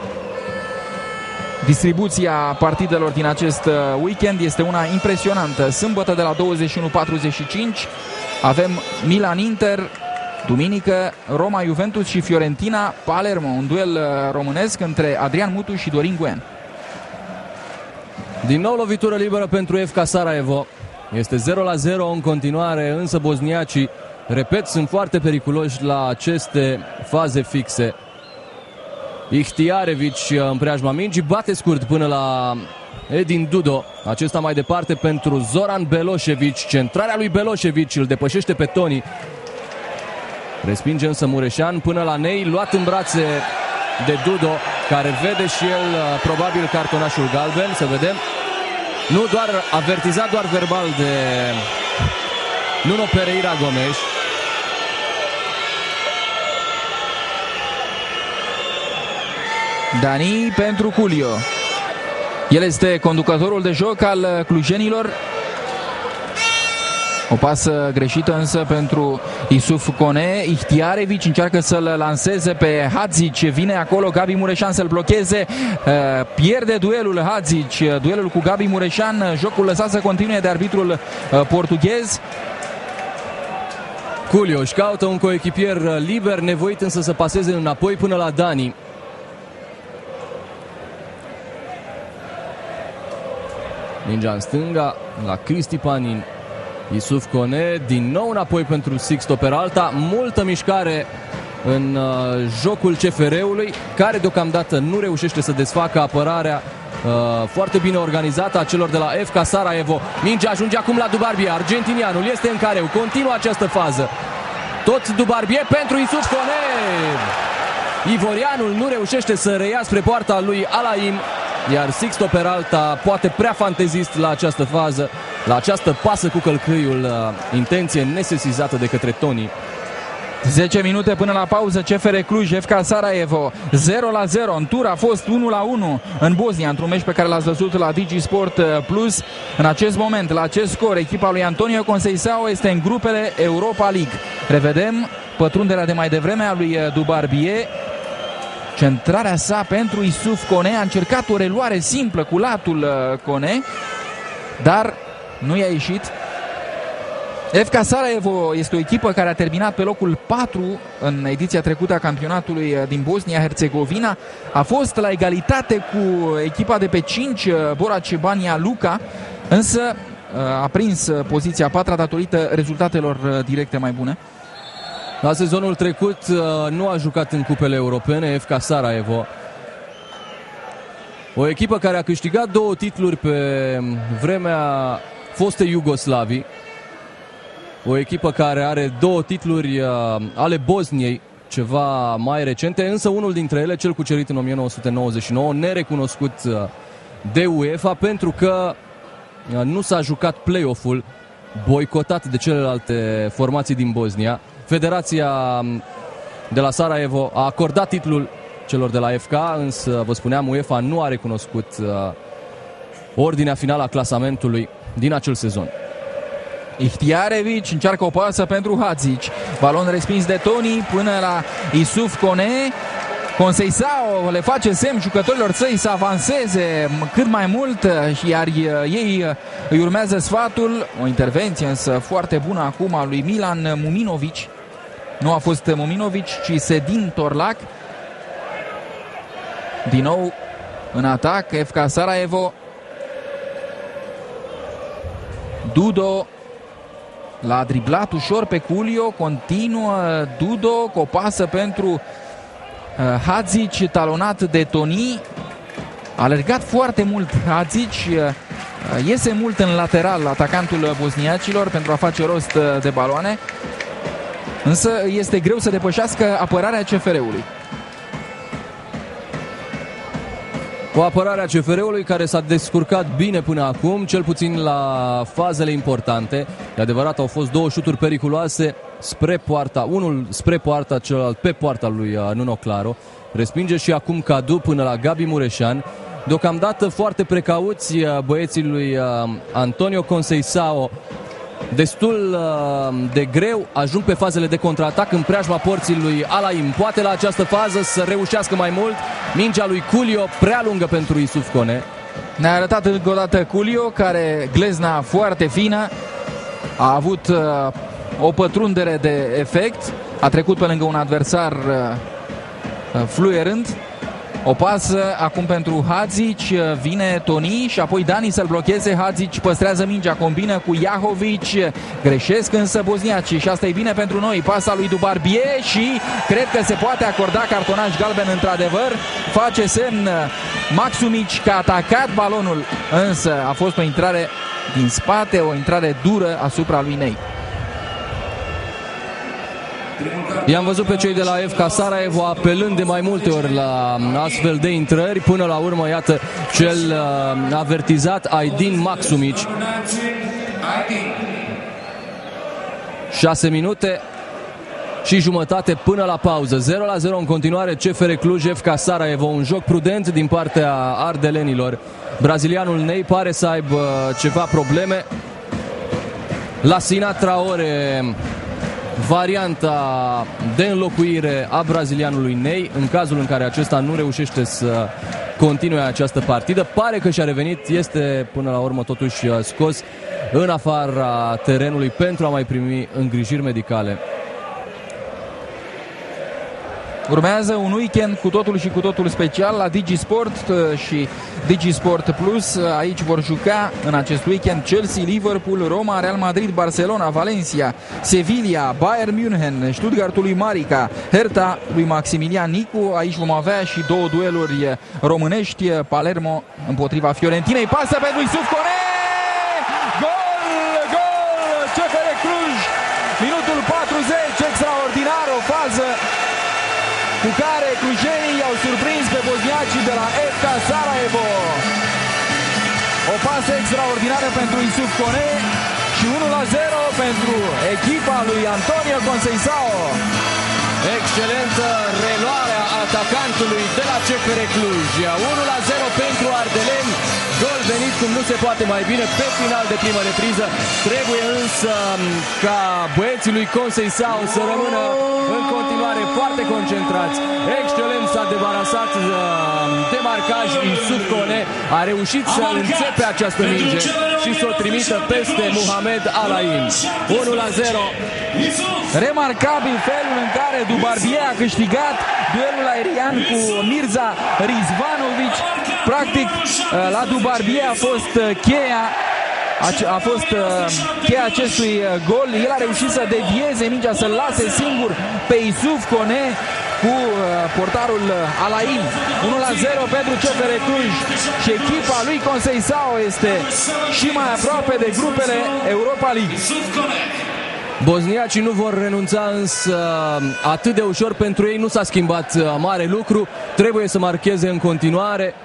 Distribuția partidelor din acest weekend este una impresionantă. Sâmbătă de la douăzeci și unu patruzeci și cinci avem Milan-Inter, duminică Roma-Juventus și Fiorentina-Palermo, un duel românesc între Adrian Mutu și Dorin Goen. Din nou lovitură liberă pentru F K Sarajevo. Este zero la zero în continuare, însă bosniacii, repet, sunt foarte periculoși la aceste faze fixe. Ihtiarevic în preajma mingii, bate scurt până la Edin Dudo. Acesta mai departe pentru Zoran Belošević. Centrarea lui Belošević îl depășește pe Toni. Respinge însă Mureșan până la Nei, luat în brațe de Dudo, care vede și el probabil cartonașul galben. Să vedem. Nu doar avertizat, doar verbal de Nuno Pereira Gomes. Dani pentru Julio. El este conducătorul de joc al clujenilor. O pasă greșită însă pentru Isuf Kone. Ihtiarevic încearcă să-l lanseze pe Hadzic. Vine acolo Gabi Mureșan să-l blocheze. Pierde duelul Hadzic. Duelul cu Gabi Mureșan. Jocul lăsat să continue de arbitrul portughez. Julio își caută un coechipier liber, nevoit însă să paseze înapoi până la Dani. Mingea în stânga la Cristi Panin. Isuf Kone din nou înapoi pentru Sixto Peralta. Multă mișcare în uh, jocul C F R-ului, care deocamdată nu reușește să desfacă apărarea uh, foarte bine organizată a celor de la F K Sarajevo. Mingea ajunge acum la Dubarbie. Argentinianul este în careu. Continuă această fază. Tot Dubarbie pentru Isuf Kone. Ivorianul nu reușește să reia spre poarta lui Alain, iar Sixto Peralta poate prea fantezist la această fază, la această pasă cu călcâiul, intenție nesesizată de către Toni. zece minute până la pauză. C F R Cluj, F K Sarajevo zero la zero. În tur a fost unu la unu în Bosnia, într-un meci pe care l-ați văzut la Digisport Plus. În acest moment, la acest scor, echipa lui Antonio Conceição este în grupele Europa League. Revedem pătrunderea de mai devreme a lui Dubarbie. Centrarea sa pentru Isuf Kone. A încercat o reluare simplă cu latul Kone, dar nu i-a ieșit. F K Sarajevo este o echipă care a terminat pe locul patru în ediția trecută a campionatului din Bosnia-Herzegovina. A fost la egalitate cu echipa de pe cinci, Borac Banja Luka, însă a prins poziția a patra datorită rezultatelor directe mai bune. La sezonul trecut nu a jucat în cupele europene F K Sarajevo. O echipă care a câștigat două titluri pe vremea fostei Iugoslavii. O echipă care are două titluri ale Bosniei, ceva mai recente, însă unul dintre ele, cel cucerit în o mie nouă sute nouăzeci și nouă, nerecunoscut de UEFA pentru că nu s-a jucat play-off-ul, boicotat de celelalte formații din Bosnia. Federația de la Sarajevo a acordat titlul celor de la F K, însă, vă spuneam, UEFA nu a recunoscut uh, ordinea finală a clasamentului din acel sezon. Ihtiarevic încearcă o pasă pentru Hadzic. Balon respins de Toni până la Isuf Kone. Conceição le face semn jucătorilor săi să avanseze cât mai mult, iar ei îi urmează sfatul. O intervenție însă foarte bună acum a lui Milan Muminovic. Nu a fost Mominovic, ci Sedin Torlac. Din nou în atac F K Sarajevo. Dudo l-a driblat ușor pe Culio, continuă Dudo cu o pasă pentru uh, Hadzic, talonat de Toni. A alergat foarte mult Hadzic, uh, iese mult în lateral atacantul bosniacilor pentru a face rost de baloane, însă este greu să depășească apărarea C F R-ului. O apărare a C F R-ului care s-a descurcat bine până acum, cel puțin la fazele importante. De adevărat, au fost două șuturi periculoase spre poarta, unul spre poarta, celălalt pe poarta lui Nuno Claro. Respinge și acum Cadu până la Gabi Mureșan. Deocamdată foarte precauți băieții lui Antonio Conceição, destul de greu, ajung pe fazele de contraatac în preajma porții lui Alaim. Poate la această fază să reușească mai mult. Mingea lui Culio prea lungă pentru Yusuf Kone. Ne-a arătat încă o dată Culio, care glezna foarte fină, a avut uh, o pătrundere de efect, a trecut pe lângă un adversar uh, fluierând. O pasă acum pentru Hadzic, vine Toni și apoi Dani să-l blocheze. Hadzic păstrează mingea, combină cu Jahovic, greșesc însă bosniacii și asta e bine pentru noi. Pasa lui Dubarbie și cred că se poate acorda cartonaj galben într-adevăr. Face semn Maxumic că a atacat balonul, însă a fost o intrare din spate, o intrare dură asupra lui Ney. I-am văzut pe cei de la F K Sarajevo apelând de mai multe ori la astfel de intrări. Până la urmă, iată, cel uh, avertizat Aydin Maxumic. șase minute și jumătate până la pauză. zero la zero în continuare, C F R Cluj, F K Sarajevo. Un joc prudent din partea ardelenilor. Brazilianul Ney pare să aibă ceva probleme. Lassina Traore, varianta de înlocuire a brazilianului Ney în cazul în care acesta nu reușește să continue această partidă. Pare că și-a revenit, este până la urmă totuși scos în afara terenului pentru a mai primi îngrijiri medicale. Urmează un weekend cu totul și cu totul special la DigiSport și DigiSport Plus. Aici vor juca în acest weekend Chelsea, Liverpool, Roma, Real Madrid, Barcelona, Valencia, Sevilla, Bayern München, Stuttgartul lui Marica, Hertha lui Maximilian Nicu. Aici vom avea și două dueluri românești, Palermo împotriva Fiorentinei. Pasă pentru Yusuf Kone! Gol! Gol! C F R Cluj! Minutul patruzeci, extraordinar, o fază cu care clujenii i-au surprins pe bosniacii de la F K Sarajevo. O pasă extraordinară pentru Yusuf Kone și unu la zero pentru echipa lui Antonio Conceição. Excelentă reluare a atacantului de la C F R Cluj. unu la zero pentru ardeleni. Gol venit cum nu se poate mai bine pe final de primă repriză. Trebuie însă ca băieții lui Conceição să rămână în continuare foarte concentrați. Excelent s-a debarasat de marcaj. Yusuf Kone a reușit să înțepe această minge și să o trimită peste Mohamed Alaim. unu la zero. Remarcabil felul în care Dubarbie a câștigat duelul aerian cu Mirza Rizvanovic. Practic, la Dubarbie a fost cheia a fost cheia acestui gol. El a reușit să devieze mingea, să-l lase singur pe Yusuf Kone cu portarul Alaim. unu la zero pentru C F R Cluj și echipa lui Conceição este și mai aproape de grupele Europa League. Bosniacii nu vor renunța însă atât de ușor. Pentru ei nu s-a schimbat mare lucru. Trebuie să marcheze în continuare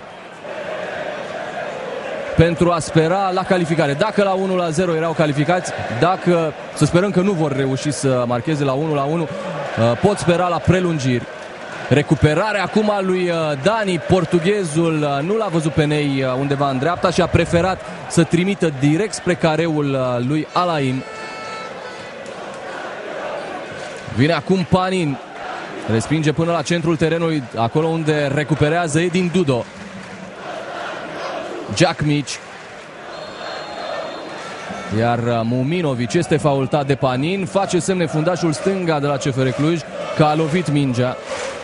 pentru a spera la calificare. Dacă la unu la zero erau calificați, dacă să sperăm că nu vor reuși să marcheze la unu la unu, pot spera la prelungiri. Recuperare acum a lui Dani, portughezul nu l-a văzut pe Ney undeva în dreapta și a preferat să trimită direct spre careul lui Alaim. Vine acum Panin, respinge până la centrul terenului, acolo unde recuperează Edin Dudo. Jakmic. Iar Muminovic este faultat de Panin. Face semne fundașul stânga de la C F R Cluj că a lovit mingea.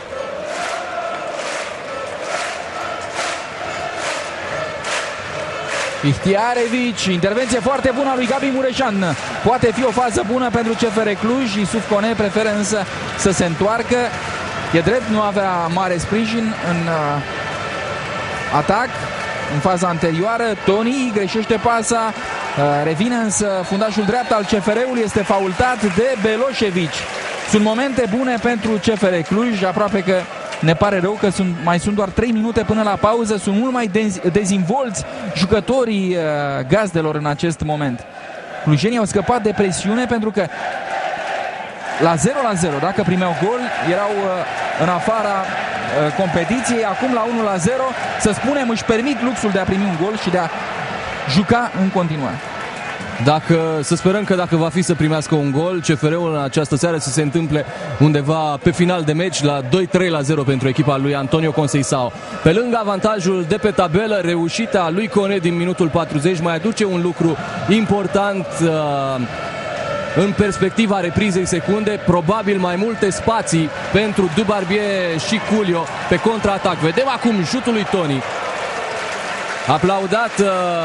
Ihtiarevici, intervenție foarte bună a lui Gabi Mureșan. Poate fi o fază bună pentru C F R Cluj. Iusuf Kone preferă însă să se întoarcă. E drept, nu avea mare sprijin în uh, atac în faza anterioară. Toni greșește pasa, uh, revine însă fundașul dreapta al C F R-ului, este faultat de Beloșevici. Sunt momente bune pentru C F R Cluj, aproape că ne pare rău că sunt, mai sunt doar trei minute până la pauză. Sunt mult mai dez, dezinvolți jucătorii uh, gazdelor în acest moment. Clujenii au scăpat de presiune pentru că la zero la zero, dacă primeau gol, erau uh, în afara uh, competiției. Acum la unu la zero, să spunem, își permit luxul de a primi un gol și de a juca în continuare. Dacă, să sperăm că dacă va fi să primească un gol, C F R-ul în această seară să se întâmple undeva pe final de meci la doi trei la zero pentru echipa lui Antonio Conceição. Pe lângă avantajul de pe tabelă, reușita lui Kone din minutul patruzeci mai aduce un lucru important uh, în perspectiva reprizei secunde, probabil mai multe spații pentru Dubarbier și Culio pe contraatac. Vedem acum șutul lui Toni. Aplaudat uh,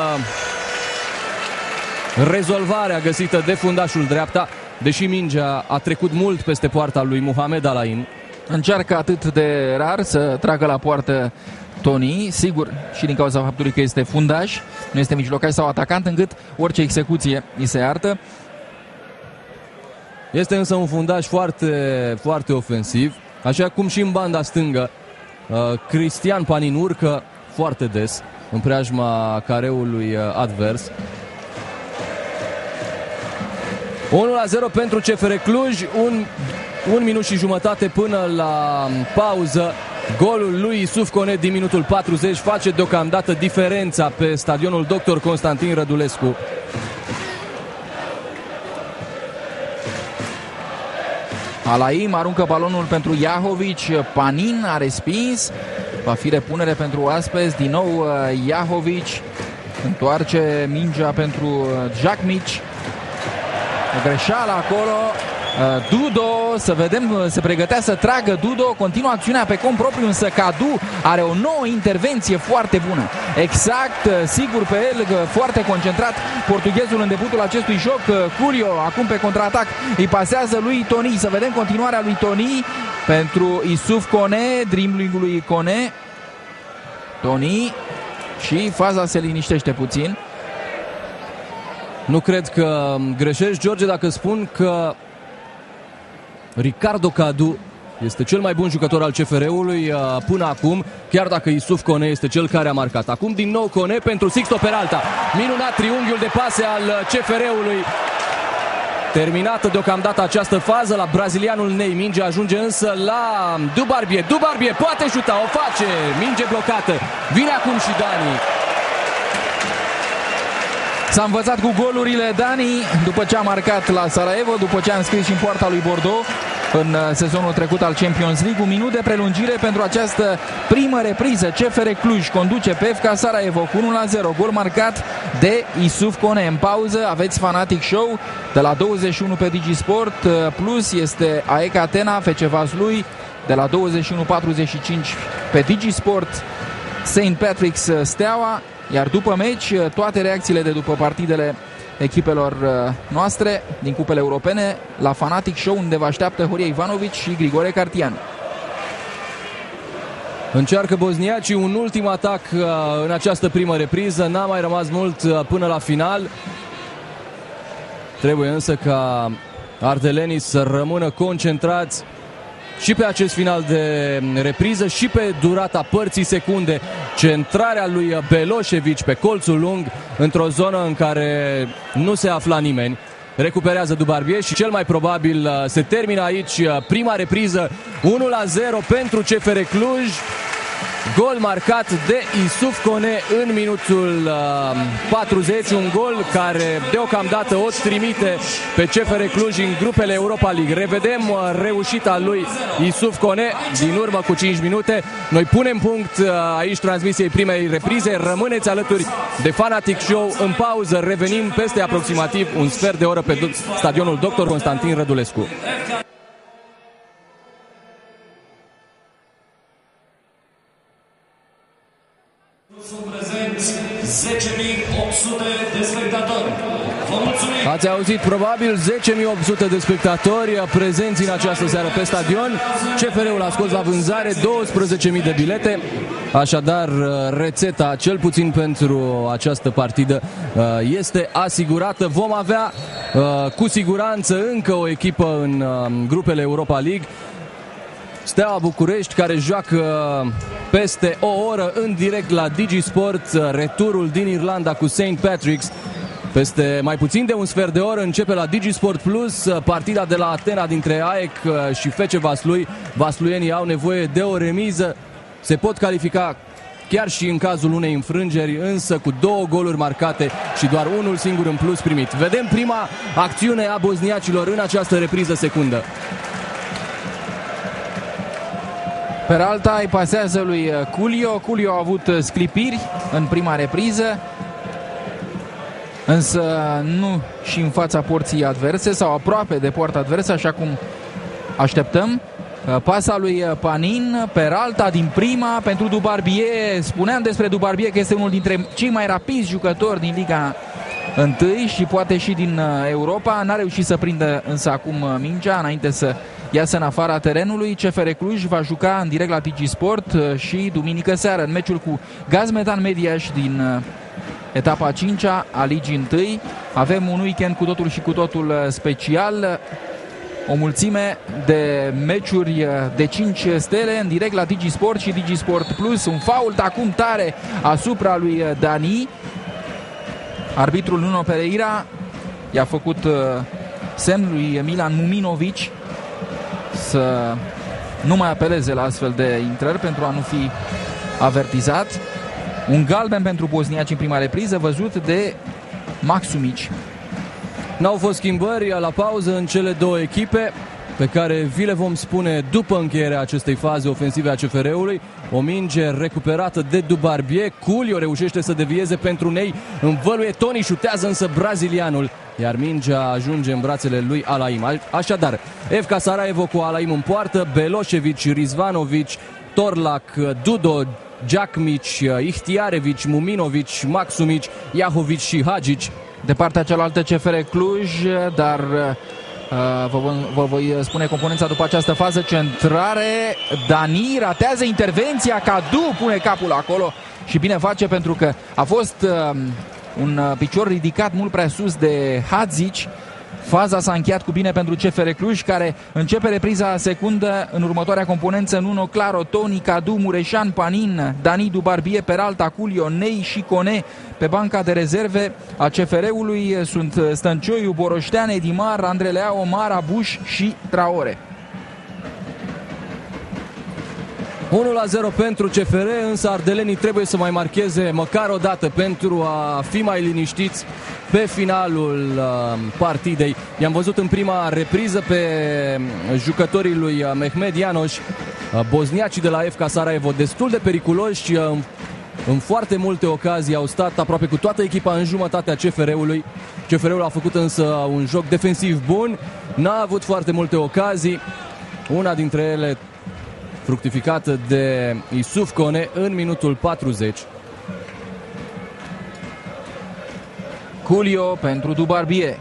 rezolvarea găsită de fundașul dreapta, deși mingea a trecut mult peste poarta lui Mohamed Alain. Încearcă atât de rar să tragă la poartă Toni, sigur și din cauza faptului că este fundaș, nu este mijlocaș sau atacant, încât orice execuție îi se iartă. Este însă un fundaș foarte, foarte ofensiv, așa cum și în banda stângă uh, Cristian Panin urcă foarte des în preajma careului uh, advers. unu la zero pentru C F R Cluj, un, un minut și jumătate până la pauză. Golul lui Iusuf Kone din minutul patruzeci face deocamdată diferența pe stadionul doctor Constantin Rădulescu. Alaim aruncă balonul pentru Iahovici, Panin a respins, va fi repunere pentru Aspes, din nou Iahovici întoarce mingea pentru Jakmici. O greșeală acolo. Dudo, să vedem, se pregătea să tragă Dudo, continuă acțiunea pe cont propriu, însă Cadu are o nouă intervenție foarte bună. Exact, sigur pe el, foarte concentrat portughezul în debutul acestui joc. Curio acum pe contraatac îi pasează lui Toni, să vedem continuarea lui Toni pentru Iusuf Kone, dribbling-ul lui Kone. Toni și faza se liniștește puțin. Nu cred că greșești, George, dacă spun că Ricardo Cadu este cel mai bun jucător al C F R-ului până acum, chiar dacă Iusuf Kone este cel care a marcat. Acum din nou Kone pentru Sixto Peralta. Minunat triunghiul de pase al C F R-ului. Terminată deocamdată această fază la brazilianul Ney. Minge ajunge însă la Dubarbier. Dubarbier poate șuta, o face. Minge blocată. Vine acum și Dani. S-a învățat cu golurile Dani după ce a marcat la Sarajevo, după ce a înscris și în poarta lui Bordeaux în sezonul trecut al Champions League. Un minut de prelungire pentru această primă repriză. C F R Cluj conduce pe F K Sarajevo cu unu la zero. Gol marcat de Iusuf Kone. În pauză aveți Fanatic Show de la douăzeci și unu pe Digisport Plus. Este A E C Atena, F C Vaslui de la douăzeci și unu patruzeci și cinci pe Digisport Saint Patrick's Steaua. Iar după meci, toate reacțiile de după partidele echipelor noastre din cupele europene la Fanatic Show, unde vă așteaptă Horia Ivanovici și Grigore Cartianu. Încearcă bosniacii un ultim atac în această primă repriză. N-a mai rămas mult până la final. Trebuie însă ca ardelenii să rămână concentrați și pe acest final de repriză și pe durata părții secunde. Centrarea lui Beloșevici pe colțul lung într-o zonă în care nu se afla nimeni. Recuperează Dubarbier și cel mai probabil se termină aici prima repriză. unu la zero pentru C F R Cluj. Gol marcat de Isuf Kone în minutul patruzeci, un gol care deocamdată o trimite pe C F R Cluj în grupele Europa League. Revedem reușita lui Isuf Kone din urmă cu cinci minute. Noi punem punct aici transmisiei primei reprize. Rămâneți alături de Fanatic Show. În pauză revenim peste aproximativ un sfert de oră pe stadionul doctor Constantin Rădulescu. Sunt prezenți zece mii opt sute de spectatori. Vă mulțumim! Ați auzit probabil zece mii opt sute de spectatori prezenți în această seară pe stadion. C F R-ul a scos la vânzare douăsprezece mii de bilete. Așadar, rețeta, cel puțin pentru această partidă, este asigurată. Vom avea cu siguranță încă o echipă în grupele Europa League. Steaua București, care joacă peste o oră în direct la DigiSport returul din Irlanda cu Saint Patrick's. Peste mai puțin de un sfert de oră începe la DigiSport Plus partida de la Atena dintre A E C și F C Vaslui. Vasluienii au nevoie de o remiză. Se pot califica chiar și în cazul unei înfrângeri, însă cu două goluri marcate și doar unul singur în plus primit. Vedem prima acțiune a bosniacilor în această repriză secundă. Peralta îi pasează lui Culio. Culio a avut sclipiri în prima repriză, însă nu și în fața porții adverse sau aproape de poarta adversă, așa cum așteptăm. Pasa lui Panin, Peralta din prima pentru Dubarbie. Spuneam despre Dubarbie că este unul dintre cei mai rapizi jucători din Liga unu și poate și din Europa. N-a reușit să prindă însă acum mingea înainte să iasă în afara terenului. C F R Cluj va juca în direct la DigiSport și duminică seară în meciul cu Gazmetan Mediaș din etapa a cincea a Ligii unu. Avem un weekend cu totul și cu totul special. O mulțime de meciuri de cinci stele în direct la DigiSport și DigiSport Plus. Un fault acum tare asupra lui Dani. Arbitrul Nuno Pereira i-a făcut semn lui Milan Muminovic să nu mai apeleze la astfel de intrări pentru a nu fi avertizat. Un galben pentru bosniaci în prima repriză, văzut de Maxumic. N-au fost schimbări la pauză în cele două echipe, pe care vi le vom spune după încheierea acestei faze ofensive a C F R-ului. O minge recuperată de Dubarbie. Culio reușește să devieze pentru Nei. Învăluie Toni, șutează însă brazilianul, iar mingea ajunge în brațele lui Alaim. Așadar, F K Sarajevo cu Alaim în poartă, Belošević, Rizvanović, Torlak, Dudo, Đakmić, Ihtiarević, Muminovic, Maxumic, Jahović și Hadžić. De partea cealaltă C F R Cluj, dar uh, vă, vă voi spune componența după această fază. Centrare, Dani ratează intervenția, Cadu pune capul acolo și bine face, pentru că a fost uh, un picior ridicat mult prea sus de Hadžić. Faza s-a încheiat cu bine pentru C F R Cluj, care începe repriza secundă în următoarea componență: Nuno Claro, Toni, Cadu, Mureșan, Panin, Dani, Dubarbie, Peralta, Culio, Nei și Kone. Pe banca de rezerve a C F R-ului sunt Stăncioiu, Boroștean, Edimar, Andrelea, Omar, Abuș și Traore. unu la zero pentru C F R, însă ardelenii trebuie să mai marcheze măcar o dată pentru a fi mai liniștiți pe finalul uh, partidei. I-am văzut în prima repriză pe jucătorii lui Mehmed Janoș, uh, bosniacii de la F K Sarajevo, destul de periculoși. Uh, în foarte multe ocazii au stat aproape cu toată echipa în jumătatea C F R-ului. C F R-ul a făcut însă un joc defensiv bun, n-a avut foarte multe ocazii, una dintre ele fructificată de Isuf Kone în minutul patruzeci. Culio pentru Dubarbie.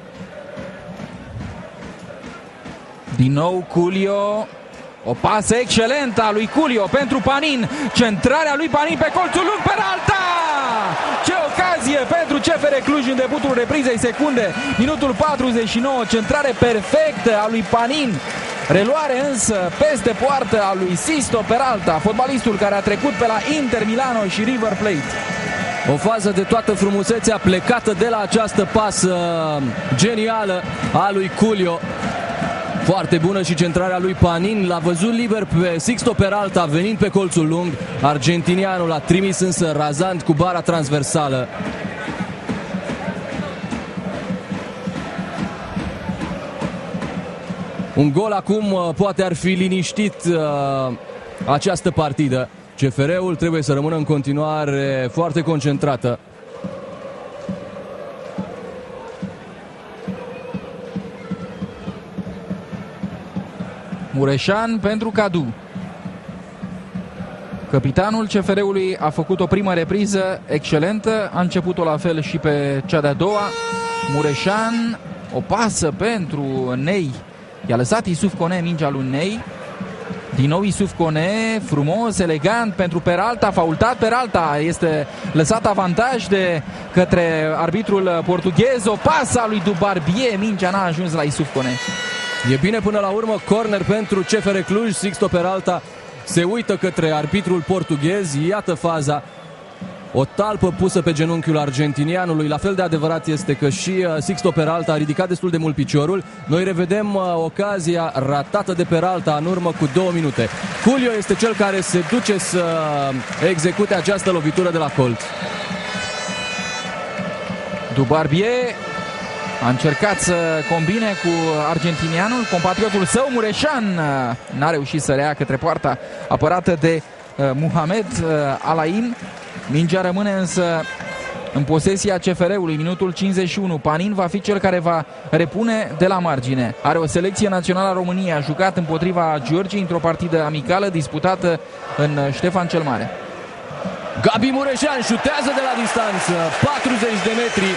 Din nou Culio. O pasă excelentă a lui Culio pentru Panin. Centrarea lui Panin pe colțul lung, Peralta! Ce ocazie pentru C F R Cluj în debutul reprizei secunde. Minutul patruzeci și nouă, centrare perfectă a lui Panin. Reluare însă peste poartă a lui Sisto Peralta, fotbalistul care a trecut pe la Inter Milano și River Plate. O fază de toată frumusețea plecată de la această pasă genială a lui Culio. Foarte bună și centrarea lui Panin, l-a văzut liber pe Sixto Peralta venind pe colțul lung. Argentinianul a trimis însă razant cu bara transversală. Un gol acum poate ar fi liniștit uh, această partidă. C F R-ul trebuie să rămână în continuare foarte concentrată. Mureșan pentru Cadu. Capitanul C F R-ului a făcut o primă repriză excelentă, a început-o la fel și pe cea de-a doua. Mureșan, o pasă pentru Nei. I-a lăsat Isuf Kone mingea lui Nei. Din nou Isuf Kone, frumos, elegant pentru Peralta, faultat Peralta, este lăsat avantaj de către arbitrul portughez. O pasă a lui Dubarbie, mingea n-a ajuns la Isuf Kone. E bine până la urmă, corner pentru C F R Cluj. Sixto Peralta se uită către arbitrul portughez, iată faza. O talpă pusă pe genunchiul argentinianului. La fel de adevărat este că și Sixto Peralta a ridicat destul de mult piciorul. Noi revedem ocazia ratată de Peralta în urmă cu două minute. Julio este cel care se duce să execute această lovitură de la colț. Dubarbie a încercat să combine cu argentinianul, compatriotul său. Mureșan n-a reușit să rea către poarta apărată de uh, Muhamed uh, Alain. Mingea rămâne însă în posesia C F R-ului. Minutul cincizeci și unu. Panin va fi cel care va repune de la margine. Are o selecție națională a României. A jucat împotriva Georgiei într-o partidă amicală disputată în Ștefan cel Mare. Gabi Mureșan șutează de la distanță, patruzeci de metri.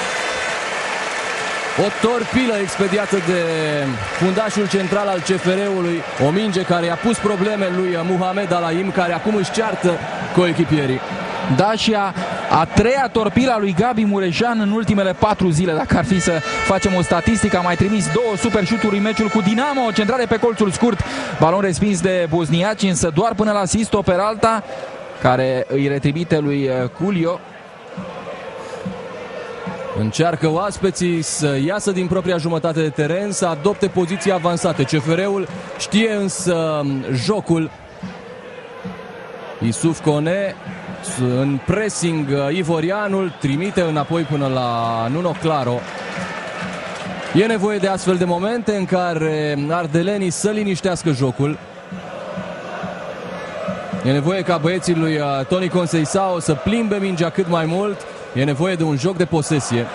O torpilă expediată de fundașul central al C F R-ului. O minge care i-a pus probleme lui Muhamed Alaim, care acum își ceartă coechipierii. Da, și a, a treia torpilă a lui Gabi Mureșan în ultimele patru zile. Dacă ar fi să facem o statistică, a mai trimis două super șuturi în meciul cu Dinamo. O centrare pe colțul scurt, balon respins de bosniaci, însă doar până la Sixto Peralta, care îi retribite lui Julio. Încearcă oaspeții să iasă din propria jumătate de teren, să adopte poziții avansate. C F R-ul știe însă jocul. Isuf Kone în pressing, ivorianul trimite înapoi până la Nuno Claro. E nevoie de astfel de momente în care ardelenii să liniștească jocul. E nevoie ca băieții lui Toni Conceição să plimbe mingea cât mai mult. E nevoie de un joc de posesie.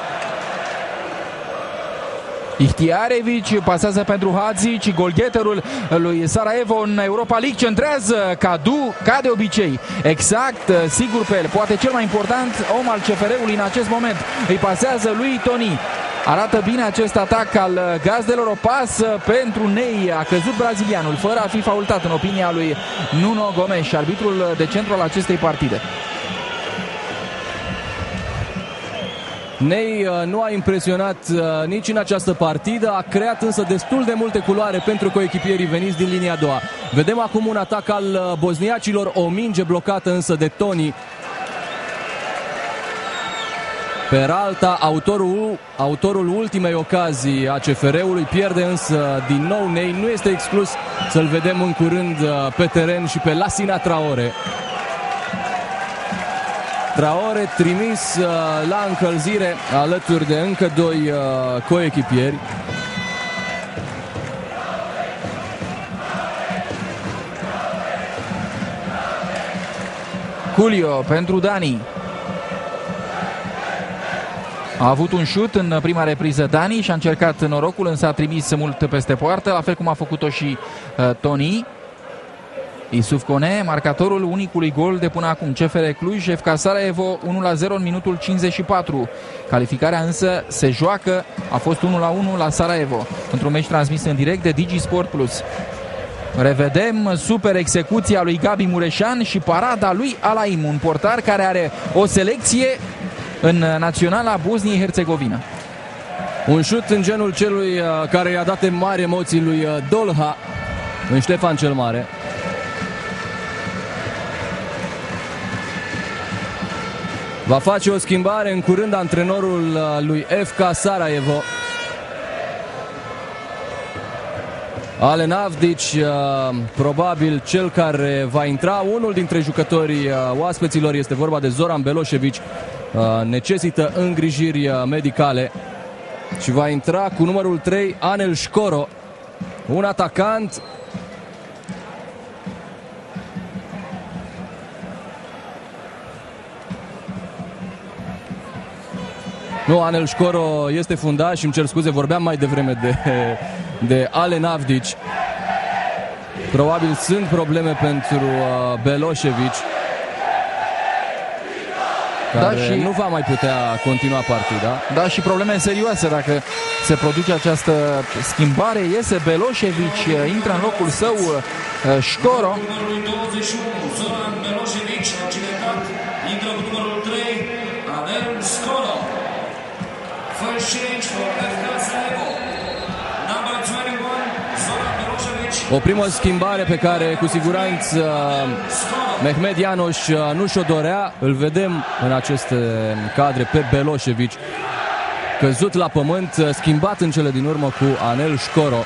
Ihtiarevic pasează pentru Hadžić, golgheterul lui Sarajevo în Europa League, centrează Cadu ca de obicei. Exact, sigur pe el, poate cel mai important om al C F R-ului în acest moment. Îi pasează lui Toni. Arată bine acest atac al gazdelor, o pasă pentru Nei. A căzut brazilianul fără a fi faultat în opinia lui Nuno Gomes, arbitrul de centru al acestei partide. Nei nu a impresionat nici în această partidă, a creat însă destul de multe culoare pentru coechipierii veniți din linia a doua. Vedem acum un atac al bosniacilor, o minge blocată însă de Toni. Peralta, autorul, autorul ultimei ocazii a C F R-ului, pierde însă din nou Nei. Nu este exclus să-l vedem în curând pe teren și pe Lassina Traore. Traore trimis uh, la încălzire alături de încă doi uh, coechipieri. Julio pentru Dani. A avut un șut în prima repriză Dani și a încercat norocul, însă a trimis mult peste poartă, la fel cum a făcut-o și uh, Toni. Isuf Kone, marcatorul unicului gol de până acum. C F R Cluj, F K Sarajevo unu la zero în minutul cincizeci și patru. Calificarea însă se joacă, a fost unu la unu la Sarajevo, într-un meci transmis în direct de Digi Sport Plus. Revedem super execuția lui Gabi Mureșan și parada lui Alaim, un portar care are o selecție în naționala Bosniei-Herzegovina. Un șut în genul celui care i-a dat mari emoții lui Dolha în Ștefan cel Mare. Va face o schimbare în curând antrenorul lui F K Sarajevo. Alen Avdic, probabil cel care va intra, unul dintre jucătorii oaspeților, este vorba de Zoran Belosevic, necesită îngrijiri medicale și va intra cu numărul trei Anel Școro, un atacant Nu, Anel Școro este fundaș, îmi cer scuze, vorbeam mai devreme de, de Alen Avdic. Probabil sunt probleme pentru uh, Belosevic, care da, și nu va mai putea continua partida. Da, și probleme serioase dacă se produce această schimbare. Iese Belosevic, intră în locul său uh, Școro. Numărul douăzeci și unu, Zoran Belosevic, accidentat, intră cu numărul trei, Anel Școro. First change for F K Sarajevo. Number twenty-one, Zoran Belosevic. O primă schimbare pe care cu siguranță Mehmed Janoș nu și-o dorea. Îl vedem în aceste cadre pe Belosevic căzut la pământ, schimbat în cele din urmă cu Anel Școro.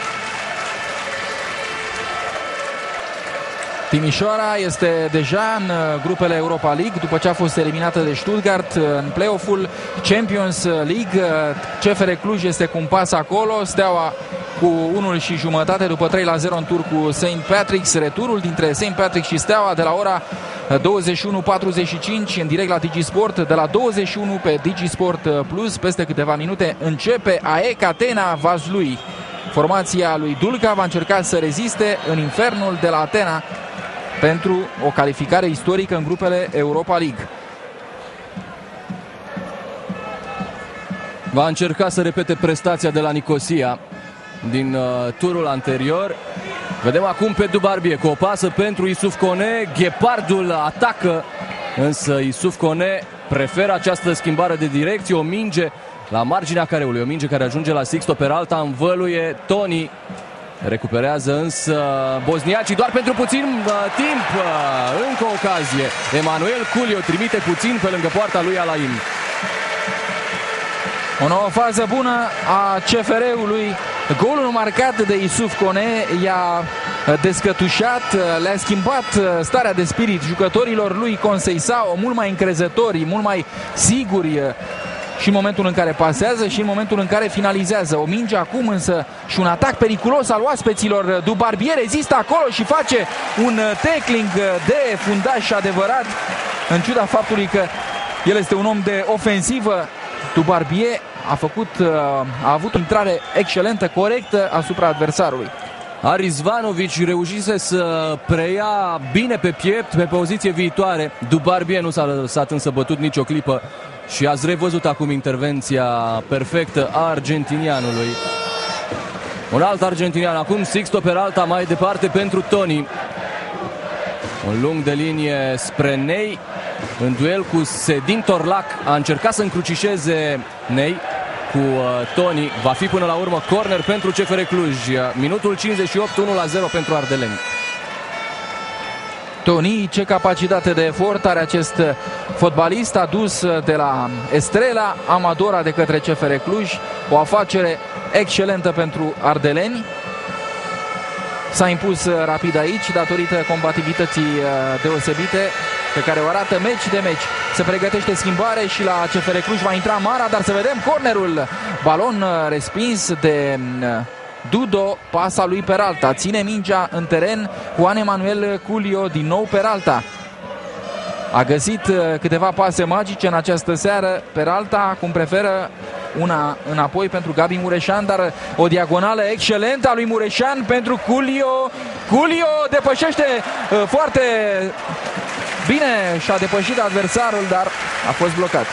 Timișoara este deja în grupele Europa League după ce a fost eliminată de Stuttgart în play-off-ul Champions League. C F R Cluj este cu un pas acolo, Steaua cu unul și jumătate după trei la zero în tur cu Saint Patrick's. Returul dintre Saint Patrick și Steaua de la ora douăzeci și unu patruzeci și cinci în direct la Digisport, de la douăzeci și unu pe Digisport Plus. Peste câteva minute începe A E C Atena Vaslui. Formația lui Dulca va încerca să reziste în infernul de la Atena pentru o calificare istorică în grupele Europa League. Va încerca să repete prestația de la Nicosia din uh, turul anterior. Vedem acum pe Dubarbie cu o pasă pentru Yusuf Kone. Ghepardul atacă, însă Yusuf Kone preferă această schimbare de direcție. O minge la marginea careului, o minge care ajunge la Sixto Peralta, învăluie Toni. Recuperează însă bosniacii doar pentru puțin uh, timp. Uh, încă o ocazie. Emanuel Culio trimite puțin pe lângă poarta lui Alain. O nouă fază bună a C F R-ului. Golul marcat de Yusuf Kone i-a descătușat, le-a schimbat starea de spirit jucătorilor lui Conceição, mult mai încrezători, mult mai siguri și în momentul în care pasează și în momentul în care finalizează. O minge acum însă și un atac periculos al oaspeților. Dubarbie rezistă acolo și face un tackling de fundaș adevărat, în ciuda faptului că el este un om de ofensivă. Dubarbie a făcut, a avut o intrare excelentă, corectă asupra adversarului. Aris Vanovic reușise să preia bine pe piept, pe poziție viitoare. Dubarbie nu s-a lăsat însă bătut nicio clipă și ați revăzut acum intervenția perfectă a argentinianului. Un alt argentinian acum, Sixto Peralta mai departe pentru Toni. Un lung de linie spre Ney. În duel cu Sedin Torlac a încercat să încrucișeze Ney cu uh, Toni. Va fi până la urmă corner pentru C F R Cluj. Minutul cincizeci și opt, unu la zero pentru ardeleni. Toni, ce capacitate de efort are acest fotbalist, adus de la Estrela Amadora de către C F R Cluj. O afacere excelentă pentru ardeleni. S-a impus rapid aici datorită combativității deosebite pe care o arată meci de meci. Se pregătește schimbare și la C F R Cluj va intra Mara, dar să vedem cornerul. Balon respins de Dudo, pasa lui Peralta. Ține mingea în teren Juan Emanuel Culio, din nou Peralta. A găsit câteva pase magice în această seară Peralta, cum preferă una înapoi pentru Gabi Mureșan, dar o diagonală excelentă a lui Mureșan pentru Culio. Culio depășește foarte bine, și-a depășit adversarul, dar a fost blocat.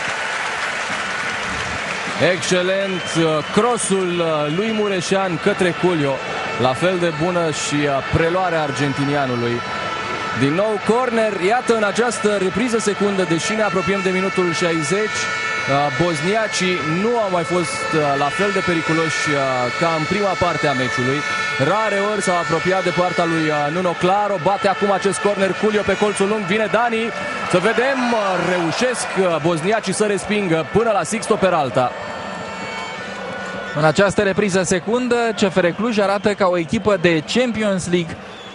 Excelent crossul lui Mureșan către Culio. La fel de bună și preluarea argentinianului. Din nou corner, iată în această repriză secundă, deși ne apropiem de minutul șaizeci, bosniacii nu au mai fost la fel de periculoși ca în prima parte a meciului. Rare ori s-au apropiat de poarta lui Nuno Claro. Bate acum acest corner Culio pe colțul lung, vine Dani. Să vedem, reușesc bosniacii să respingă până la Sixto Peralta. În această repriză secundă, C F R Cluj arată ca o echipă de Champions League.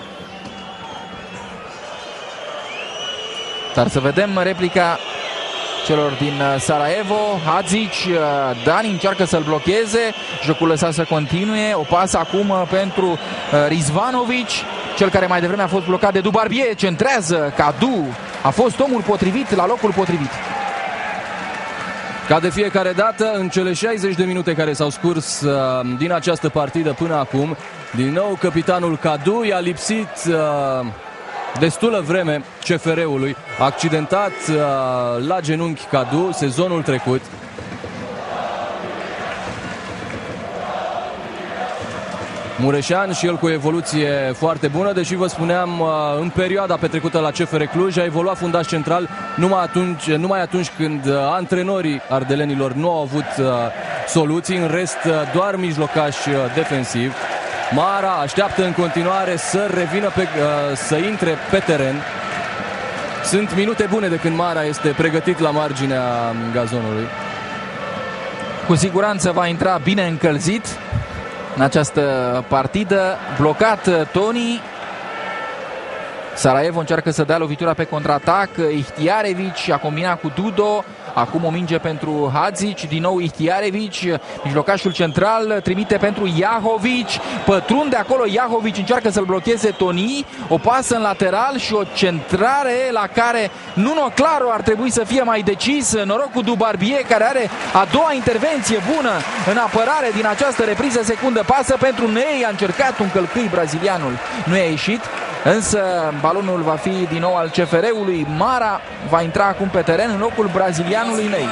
Dar să vedem replica celor din Sarajevo. Hadžić, Dani încearcă să-l blocheze, jocul lăsat să continue, o pasă acum pentru Rizvanović, cel care mai devreme a fost blocat de Dubarbier, centrează, Cadu a fost omul potrivit la locul potrivit. Ca de fiecare dată, în cele șaizeci de minute care s-au scurs uh, din această partidă până acum, din nou capitanul Cadu i-a lipsit uh, destulă vreme C F R-ului, accidentat uh, la genunchi Cadu sezonul trecut. Mureșan și el cu o evoluție foarte bună, deși vă spuneam, în perioada petrecută la C F R Cluj a evoluat fundaș central numai atunci, numai atunci când antrenorii ardelenilor nu au avut soluții, în rest doar mijlocaș defensiv. Mara așteaptă în continuare să revină, pe, să intre pe teren. Sunt minute bune de când Mara este pregătit la marginea gazonului. Cu siguranță va intra bine încălzit în această partidă. Blocat Toni. Sarajevo încearcă să dea lovitura pe contraatac. Ihtiarević a combinat cu Dudo. Acum o minge pentru Hadžić. Din nou Ihtiarević. Mijlocașul central trimite pentru Jahović. Pătrunde acolo Jahović. Încearcă să-l blocheze Toni. O pasă în lateral și o centrare la care Nuno Claro ar trebui să fie mai decis. Noroc cu Dubarbier, care are a doua intervenție bună în apărare din această repriză secundă. Pasă pentru Ney. A încercat un călcâi brazilianul. Nu a ieșit. Însă balonul va fi din nou al C F R-ului. Mara va intra acum pe teren în locul brazilianului Ney.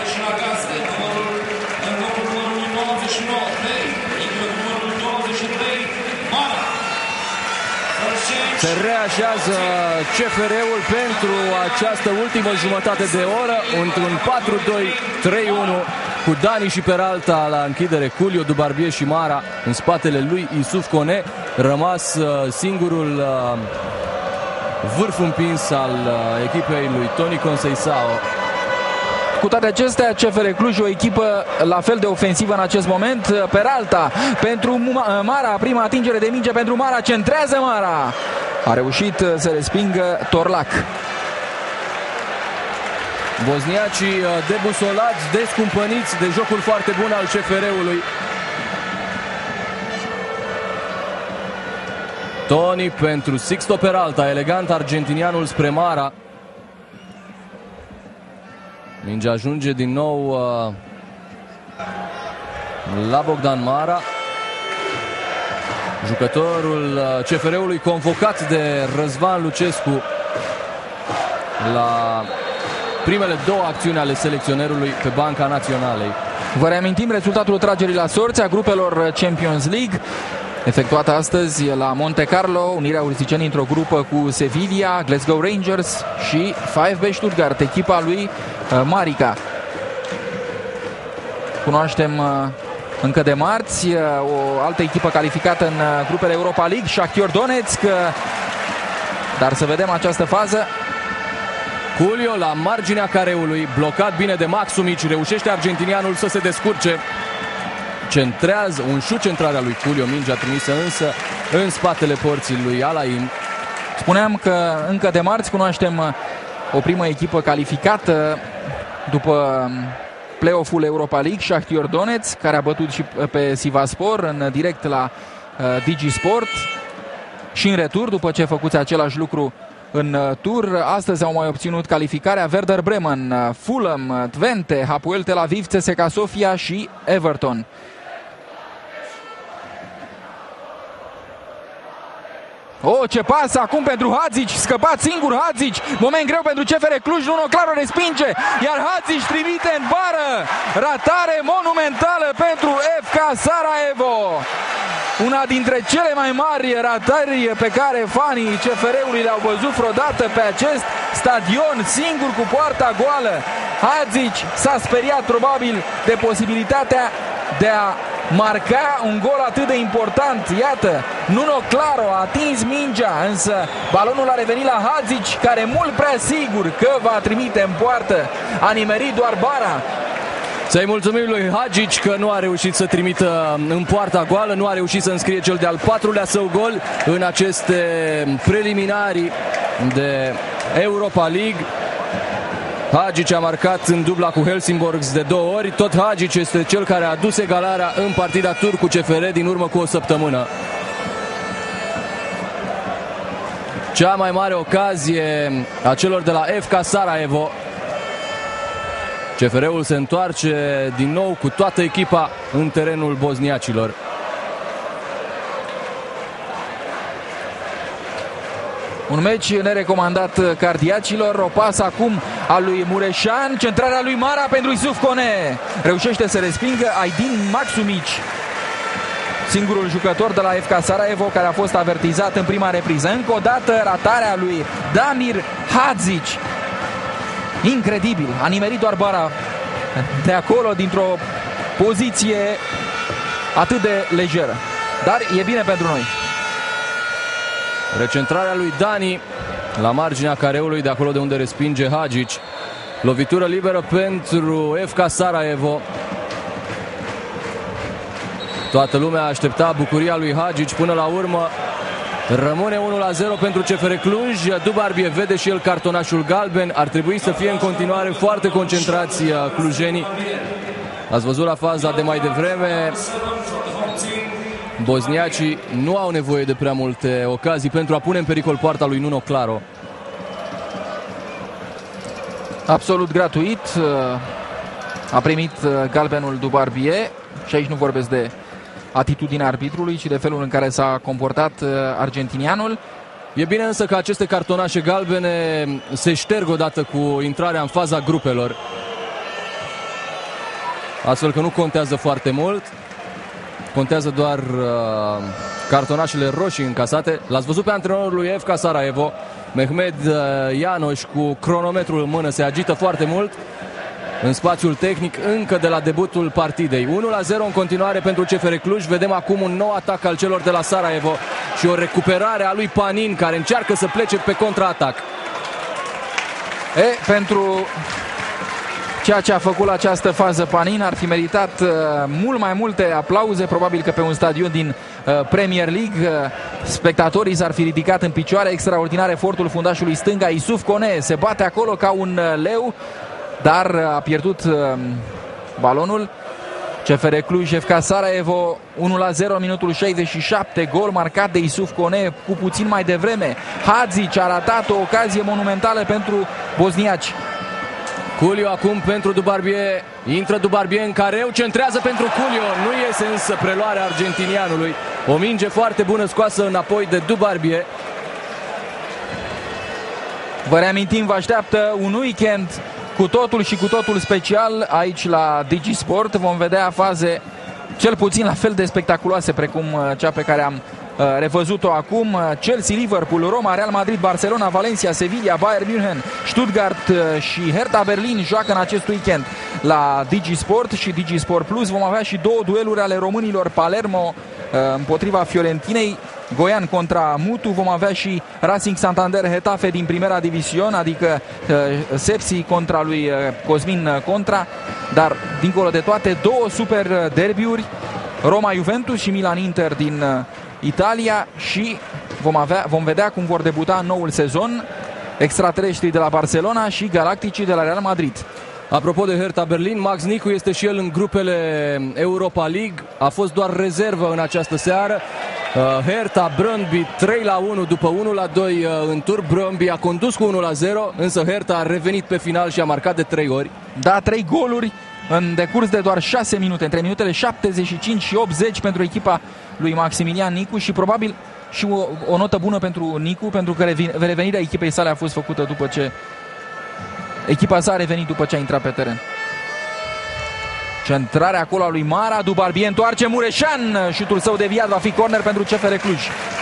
Se reașează C F R-ul pentru această ultimă jumătate de oră într-un patru doi trei unu cu Dani și Peralta la închidere, Culio, Dubarbier și Mara în spatele lui Isuf Kone, rămas singurul vârf împins al echipei lui Toni Conceição. Cu toate acestea, C F R Cluj o echipă la fel de ofensivă în acest moment. Peralta pentru Mara, prima atingere de minge pentru Mara, centrează Mara. A reușit să respingă Torlac. Bosniacii debusolați, descumpăniți de jocul foarte bun al C F R-ului. Toni pentru Sixto Peralta, elegant argentinianul spre Mara. Mingea ajunge din nou uh, la Bogdan Mara. Jucătorul uh, C F R-ului convocat de Răzvan Lucescu la primele două acțiuni ale selecționerului pe banca naționalei. Vă reamintim rezultatul tragerii la sorți a grupelor Champions League efectuată astăzi la Monte Carlo. Unirea Urziceni într-o grupă cu Sevilla, Glasgow Rangers și VfB Stuttgart, echipa lui Marica. Cunoaștem încă de marți o altă echipă calificată în grupele Europa League, Shakhtar Donetsk. Dar să vedem această fază. Culio la marginea careului, blocat bine de Maxumici, reușește argentinianul să se descurce. Centrează, un șut centrarea lui Culio, mingea trimisă însă în spatele porții lui Alain. Spuneam că încă de marți cunoaștem o primă echipă calificată după play-off-ul Europa League, Shakhtar Donetsk, care a bătut și pe Sivasspor în direct la uh, Digisport și în retur, după ce făcuți același lucru în tur. Astăzi au mai obținut calificarea Werder Bremen, Fulham, Twente, Hapoel Tel Aviv, C S K A Sofia și Everton. O, ce pasă acum pentru Hadžić, scăpat singur Hadžić, moment greu pentru C F R Cluj, Nuno Claro respinge, iar Hadžić trimite în bară, ratare monumentală pentru F K Sarajevo. Una dintre cele mai mari ratări pe care fanii C F R-ului le-au văzut vreodată pe acest stadion, singur cu poarta goală. Hadžić s-a speriat probabil de posibilitatea de a marca un gol atât de important. Iată, Nuno Claro a atins mingea, însă balonul a revenit la Hadžić, care mult prea sigur că va trimite în poartă. A nimerit doar bara. Să-i mulțumim lui Hagic că nu a reușit să trimită în poarta goală, nu a reușit să înscrie cel de-al patrulea său gol în aceste preliminari de Europa League. Hagic a marcat în dubla cu Helsingborg de două ori. Tot Hagic este cel care a adus egalarea în partida Turcu C F R din urmă cu o săptămână. Cea mai mare ocazie a celor de la F K Sarajevo. C F R-ul se întoarce din nou cu toată echipa în terenul bosniacilor. Un meci nerecomandat cardiacilor. O pasă acum a lui Mureșan. Centrarea lui Mara pentru Yusuf Kone. Reușește să respingă Aydin Maxumici, singurul jucător de la F K Sarajevo care a fost avertizat în prima repriză. Încă o dată ratarea lui Damir Hadzic. Incredibil. A nimerit doar bara de acolo dintr-o poziție atât de lejeră. Dar e bine pentru noi. Recentrarea lui Dani la marginea careului de acolo de unde respinge Hagic. Lovitură liberă pentru F K Sarajevo. Toată lumea aștepta bucuria lui Hagic, până la urmă rămâne unu la zero pentru C F R Cluj. Dubarbie vede și el cartonașul galben. Ar trebui să fie în continuare foarte concentrați clujenii. Ați văzut la faza de mai devreme, bosniacii nu au nevoie de prea multe ocazii pentru a pune în pericol poarta lui Nuno Claro. Absolut gratuit a primit galbenul Dubarbie. Și aici nu vorbesc de atitudinea arbitrului, ci de felul în care s-a comportat argentinianul. E bine însă că aceste cartonașe galbene se șterg odată cu intrarea în faza grupelor, astfel că nu contează foarte mult. Contează doar uh, cartonașele roșii încasate. L-ați văzut pe antrenorul lui F K Sarajevo, Mehmed uh, Ianoș, cu cronometrul în mână, se agită foarte mult în spațiul tehnic încă de la debutul partidei. unu la zero în continuare pentru C F R Cluj. Vedem acum un nou atac al celor de la Sarajevo și o recuperare a lui Panin, care încearcă să plece pe contraatac. E, pentru ceea ce a făcut la această fază Panin ar fi meritat uh, mult mai multe aplauze. Probabil că pe un stadion din uh, Premier League uh, spectatorii s-ar fi ridicat în picioare. Extraordinar efortul fundașului stânga Yusuf Kone. Se bate acolo ca un uh, leu, dar a pierdut uh, balonul. C F R Cluj F K Sarajevo unu la zero, minutul șaizeci și șapte, gol marcat de Yusuf Kone cu puțin mai devreme. Hadzic a ratat o ocazie monumentală pentru bosniaci. Culio acum pentru Dubarbie. Intră Dubarbie în careu, centrează pentru Culio. Nu iese însă preluarea argentinianului. O minge foarte bună scoasă înapoi de Dubarbie. Vă reamintim, vă așteaptă un weekend cu totul și cu totul special aici la DigiSport. Vom vedea faze cel puțin la fel de spectaculoase precum cea pe care am uh, revăzut-o acum. Chelsea, Liverpool, Roma, Real Madrid, Barcelona, Valencia, Sevilla, Bayern München, Stuttgart uh, și Hertha Berlin joacă în acest weekend la DigiSport și DigiSport Plus. Vom avea și două dueluri ale românilor, Palermo uh, împotriva Fiorentinei, Goian contra Mutu. Vom avea și Racing Santander Hetafe din Primera División, adică uh, Sepsi contra lui uh, Cosmin Contra. Dar dincolo de toate, două super derbiuri, Roma Juventus și Milan Inter din uh, Italia, și vom, avea, vom vedea cum vor debuta în noul sezon extraterestrii de la Barcelona și galacticii de la Real Madrid. Apropo de Hertha Berlin, Max Nicu este și el în grupele Europa League. A fost doar rezervă în această seară. Uh, Hertha Brøndby trei la unu după unu la doi uh, în tur. Brøndby a condus cu unu la zero, însă Hertha a revenit pe final și a marcat de trei ori. Da, trei goluri în decurs de doar șase minute, între minutele șaptezeci și cinci și optzeci pentru echipa lui Maximilian Nicu, și probabil și o, o notă bună pentru Nicu, pentru că revenirea echipei sale a fost făcută după ce echipa sa a revenit după ce a intrat pe teren. Centrarea acolo a lui Mara, Dubarbie întoarce, Mureșan, șutul său deviat, va fi corner pentru C F R Cluj.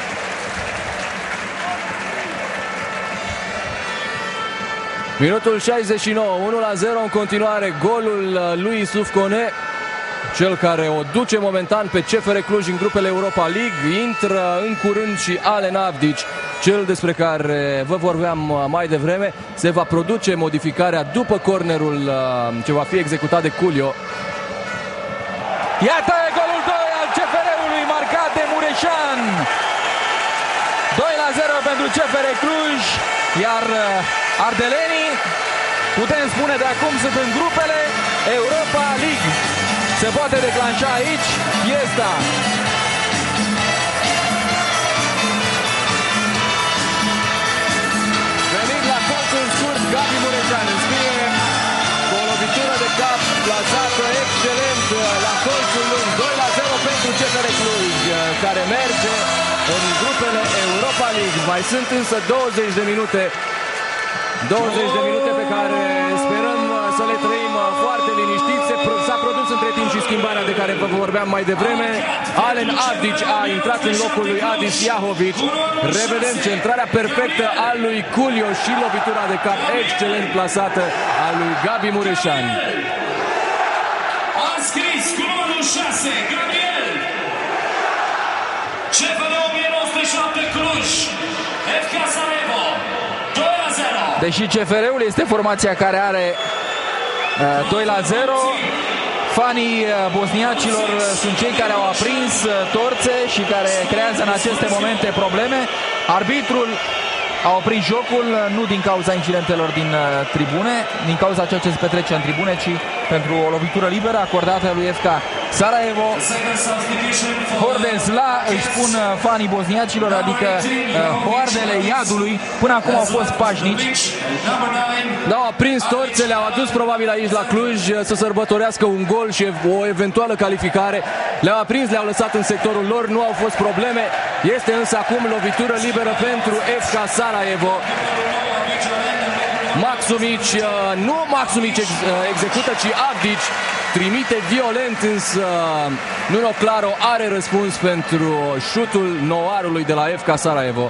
Minutul șaizeci și nouă, unu la zero în continuare, golul lui Yusuf Kone, cel care o duce momentan pe C F R Cluj în grupele Europa League. Intră în curând și Alen Avdic, cel despre care vă vorbeam mai devreme. Se va produce modificarea după cornerul ce va fi executat de Culio. Iată golul doi al C F R-ului, marcat de Mureșan. doi la zero pentru C F R Cluj, iar ardelenii, putem spune de acum, sunt în grupele Europa League. Se poate declanșa aici fiesta. Venit la colțul scurt, Gabi Mureșan înscrie cu o lovitură de cap plasată excelent la colțul lung. doi la zero pentru C F R Cluj, care merge în grupele Europa League. Mai sunt însă douăzeci de minute douăzeci de minute pe care sperăm să le trăim foarte liniștiți. S-a produs între timp și schimbarea de care vă vorbeam mai devreme. Alen Avdic a intrat în locul lui Adis Iahovic. Revedem centrarea perfectă a lui Culio și lovitura de cap excelent plasată a lui Gabi Mureșan. A scris cu numărul șase, Gabriel. C F R o mie nouă sute șapte Cluj, F K Sarajevo, doi la zero. Deși C F R-ul este formația care are uh, doi la zero, fanii uh, bosniacilor sunt cei care au aprins uh, torțe și care creează în aceste momente probleme. Arbitrul a oprit jocul nu din cauza incidentelor din uh, tribune, din cauza ceea ce se petrece în tribune, ci pentru o lovitură liberă acordată lui F K Sarajevo. Hordezla, își spun uh, fanii bosniacilor, adică uh, hoardele iadului, până acum au fost pașnici. Da, au aprins torțele, au adus probabil aici la Cluj să sărbătorească un gol și o eventuală calificare. Le-au aprins, le-au lăsat în sectorul lor, nu au fost probleme. Este însă acum lovitură liberă pentru F K Sarajevo. Maxumic, nu Maxumic execută, ci Avdic trimite violent, însă Nuno Claro are răspuns pentru șutul noarului de la F K Sarajevo.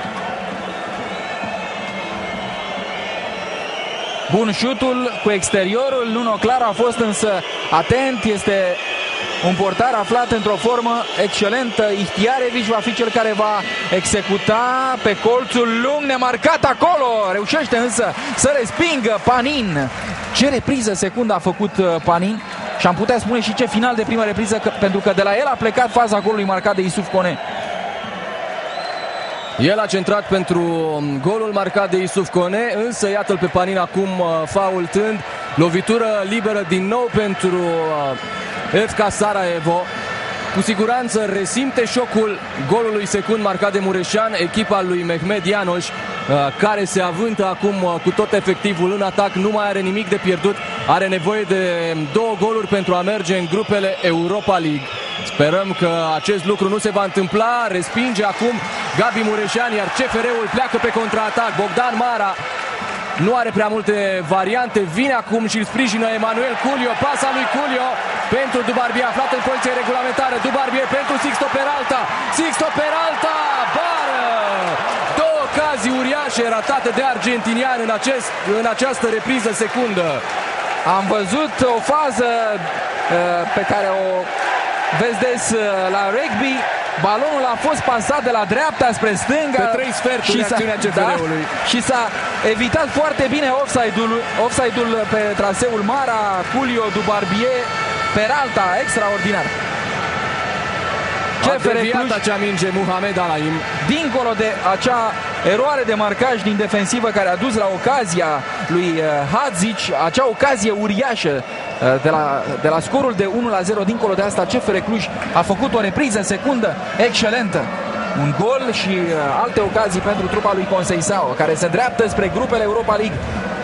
Bun șutul cu exteriorul, Nuno Claro a fost însă atent, este un portar aflat într-o formă excelentă. Ihtiarevici va fi cel care va executa pe colțul lung, nemarcat acolo, reușește însă să respingă Panin. Ce repriză secundă a făcut Panin și am putea spune și ce final de primă repriză, că, pentru că de la el a plecat faza golului marcat de Yusuf Kone. El a centrat pentru golul marcat de Yusuf Kone, însă iată-l pe Panin acum faultând. Lovitură liberă din nou pentru F K Sarajevo. Cu siguranță resimte șocul golului secund marcat de Mureșan. Echipa lui Mehmed Ianoș, care se avântă acum cu tot efectivul în atac, nu mai are nimic de pierdut. Are nevoie de două goluri pentru a merge în grupele Europa League. Sperăm că acest lucru nu se va întâmpla. Respinge acum Gabi Mureșan, iar C F R-ul pleacă pe contraatac. Bogdan Mara nu are prea multe variante, vine acum și îl sprijină Emanuel Culio. Pasa lui Culio pentru Dubarbie, aflat în poziție regulamentară. Dubarbie pentru Sixto Peralta. Sixto Peralta, bară! Două ocazii uriașe ratate de argentinian în, acest, în această repriză secundă. Am văzut o fază uh, pe care o vezi des uh, la rugby. Balonul a fost pasat de la dreapta spre stânga. Pe trei sferturi de acțiunea C F R-ului. Da, și s-a evitat foarte bine offside-ul, offside-ul pe traseul Mara, Culio, Dubarbie, Peralta, extraordinar. A deviat acea minge Muhamed Alaim. Dincolo de acea eroare de marcaj din defensivă care a dus la ocazia lui Hadzic, acea ocazie uriașă de la, de la scorul de unu la zero, dincolo de asta C F R Cluj a făcut o repriză secundă excelentă. Un gol și alte ocazii pentru trupa lui Conceição, care se dreaptă spre grupele Europa League.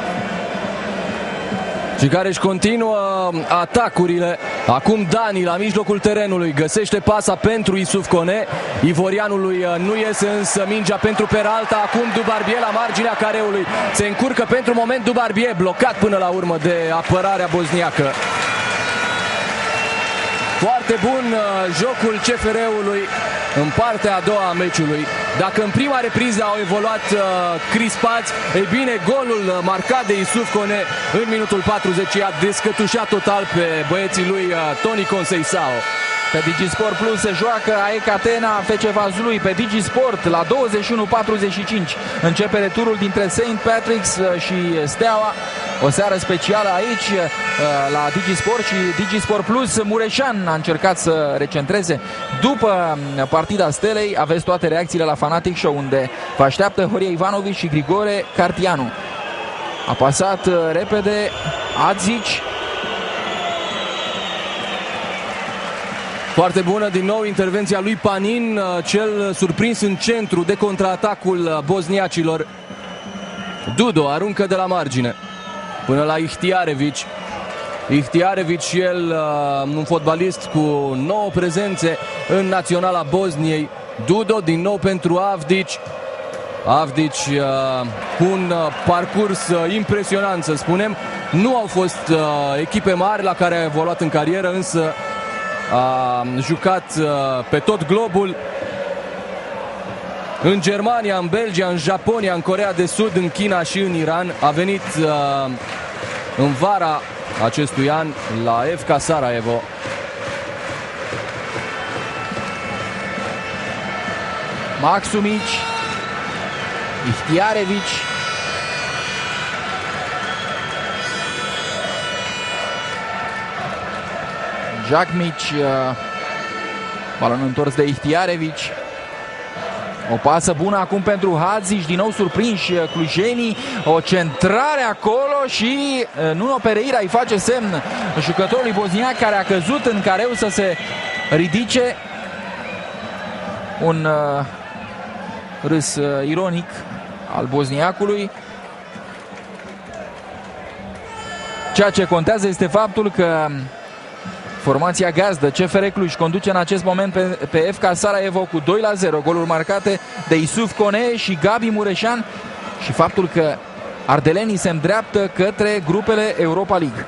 Și care își continuă atacurile. Acum Dani la mijlocul terenului găsește pasa pentru Yusuf Kone. Ivorianului nu iese însă mingea pentru Peralta. Acum Dubarbie la marginea careului. Se încurcă pentru moment Dubarbie, blocat până la urmă de apărarea bosniacă. Foarte bun jocul C F R-ului în partea a doua a meciului. Dacă în prima repriză au evoluat uh, crispați, ei bine, golul marcat de Yusuf Kone în minutul patruzeci a descătușat total pe băieții lui uh, Toni Conceição. Pe DigiSport Plus se joacă A E C Atena F C Vaslui pe DigiSport la douăzeci și unu patruzeci și cinci. Începe returul dintre Saint Patrick's și Steaua. O seară specială aici la DigiSport și DigiSport Plus. Mureșan a încercat să recentreze după partida Stelei. Aveți toate reacțiile la Fanatic Show, unde vă așteaptă Horia Ivanovici și Grigore Cartianu. A pasat repede Adzici. Foarte bună din nou intervenția lui Panin, cel surprins în centru de contraatacul bosniacilor. Dudo aruncă de la margine până la Ihtiarevici. Ihtiarevici, el un fotbalist cu nouă prezențe în naționala Bosniei. Dudo din nou pentru Avdić. Avdić cu un parcurs impresionant, să spunem. Nu au fost echipe mari la care a evoluat în carieră, însă a jucat pe tot globul. În Germania, în Belgia, în Japonia, în Coreea de Sud, în China și în Iran. A venit în vara acestui an la F K Sarajevo. Maksumić, Ihtiarevici, Jakmić, balon întors de Ihtiarevici. O pasă bună acum pentru Hadzic, din nou surprinși clujenii. O centrare acolo și Nuno Pereira îi face semn jucătorului bosniac, care a căzut în careu, să se ridice. Un uh, râs uh, ironic al bosniacului. Ceea ce contează este faptul că formația gazdă, C F R Cluj, conduce în acest moment pe, pe F K Sarajevo cu doi la zero. Goluri marcate de Yusuf Kone și Gabi Mureșan și faptul că ardelenii se îndreaptă către grupele Europa League.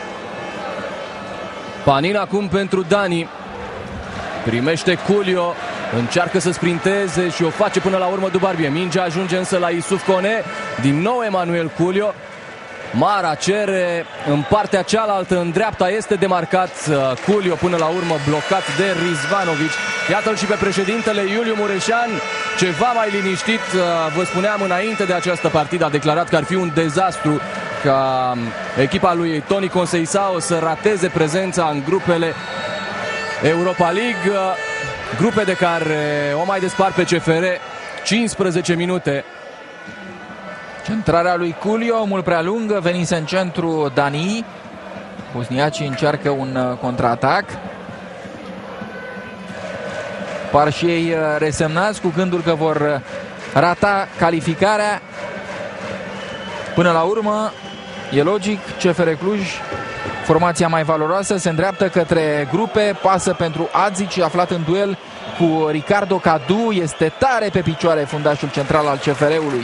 Panin acum pentru Dani. Primește Culio, încearcă să sprinteze și o face până la urmă Dubarbie. Mingea ajunge însă la Yusuf Kone. Din nou Emanuel Culio. Mara cere în partea cealaltă, în dreapta este demarcat Culio, până la urmă blocat de Rizvanovic. Iată-l și pe președintele Iuliu Mureșan, ceva mai liniștit. Vă spuneam înainte de această partidă, a declarat că ar fi un dezastru ca echipa lui Toni Conceição să rateze prezența în grupele Europa League, grupe de care o mai despart pe C F R cincisprezece minute. Centrarea lui Culio, mult prea lungă, venise în centru Dani. Bosniacii încearcă un contraatac. Par și ei resemnați cu gândul că vor rata calificarea. Până la urmă, e logic, C F R Cluj, formația mai valoroasă, se îndreaptă către grupe, pasă pentru Adzic, aflat în duel cu Ricardo Cadu. Este tare pe picioare fundașul central al C F R-ului.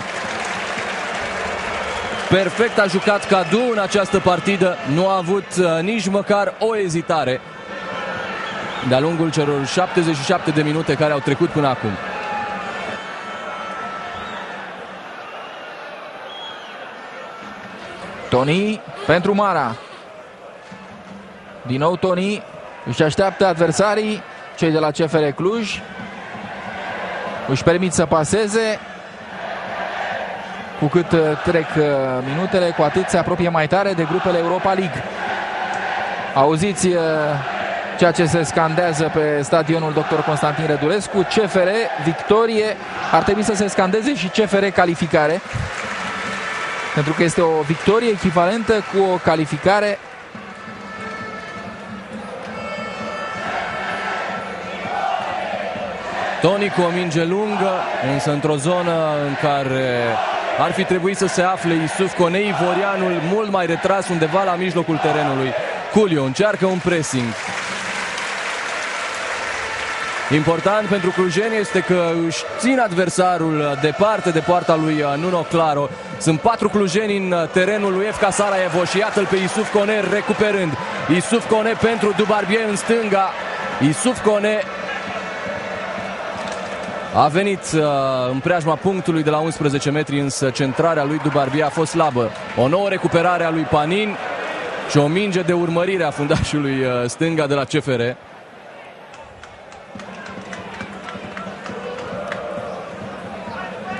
Perfect a jucat Cadu în această partidă, nu a avut uh, nici măcar o ezitare de-a lungul celor șaptezeci și șapte de minute care au trecut până acum. Toni pentru Mara. Din nou Toni își așteaptă adversarii, cei de la C F R Cluj. Își permit să paseze. Cu cât trec minutele, cu atât se apropie mai tare de grupele Europa League. Auziți ceea ce se scandează pe stadionul doctor Constantin Rădulescu. C F R victorie. Ar trebui să se scandeze și C F R calificare, pentru că este o victorie echivalentă cu o calificare. Toni cu o minge lungă, însă într-o zonă în care ar fi trebuit să se afle Yusuf Kone, ivorianul mult mai retras undeva la mijlocul terenului. Culio încearcă un pressing. Important pentru clujeni este că își țin adversarul departe de poarta lui Nuno Claro. Sunt patru clujeni în terenul lui F K Sarajevo și iată-l pe Yusuf Kone recuperând. Yusuf Kone pentru Dubarbie în stânga. Yusuf Kone a venit uh, în preajma punctului de la unsprezece metri, însă centrarea lui Dubarbie a fost slabă. O nouă recuperare a lui Panin și o minge de urmărire a fundașului uh, stânga de la C F R.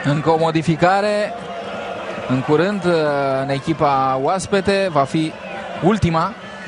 Încă o modificare în curând în echipa oaspete, va fi ultima.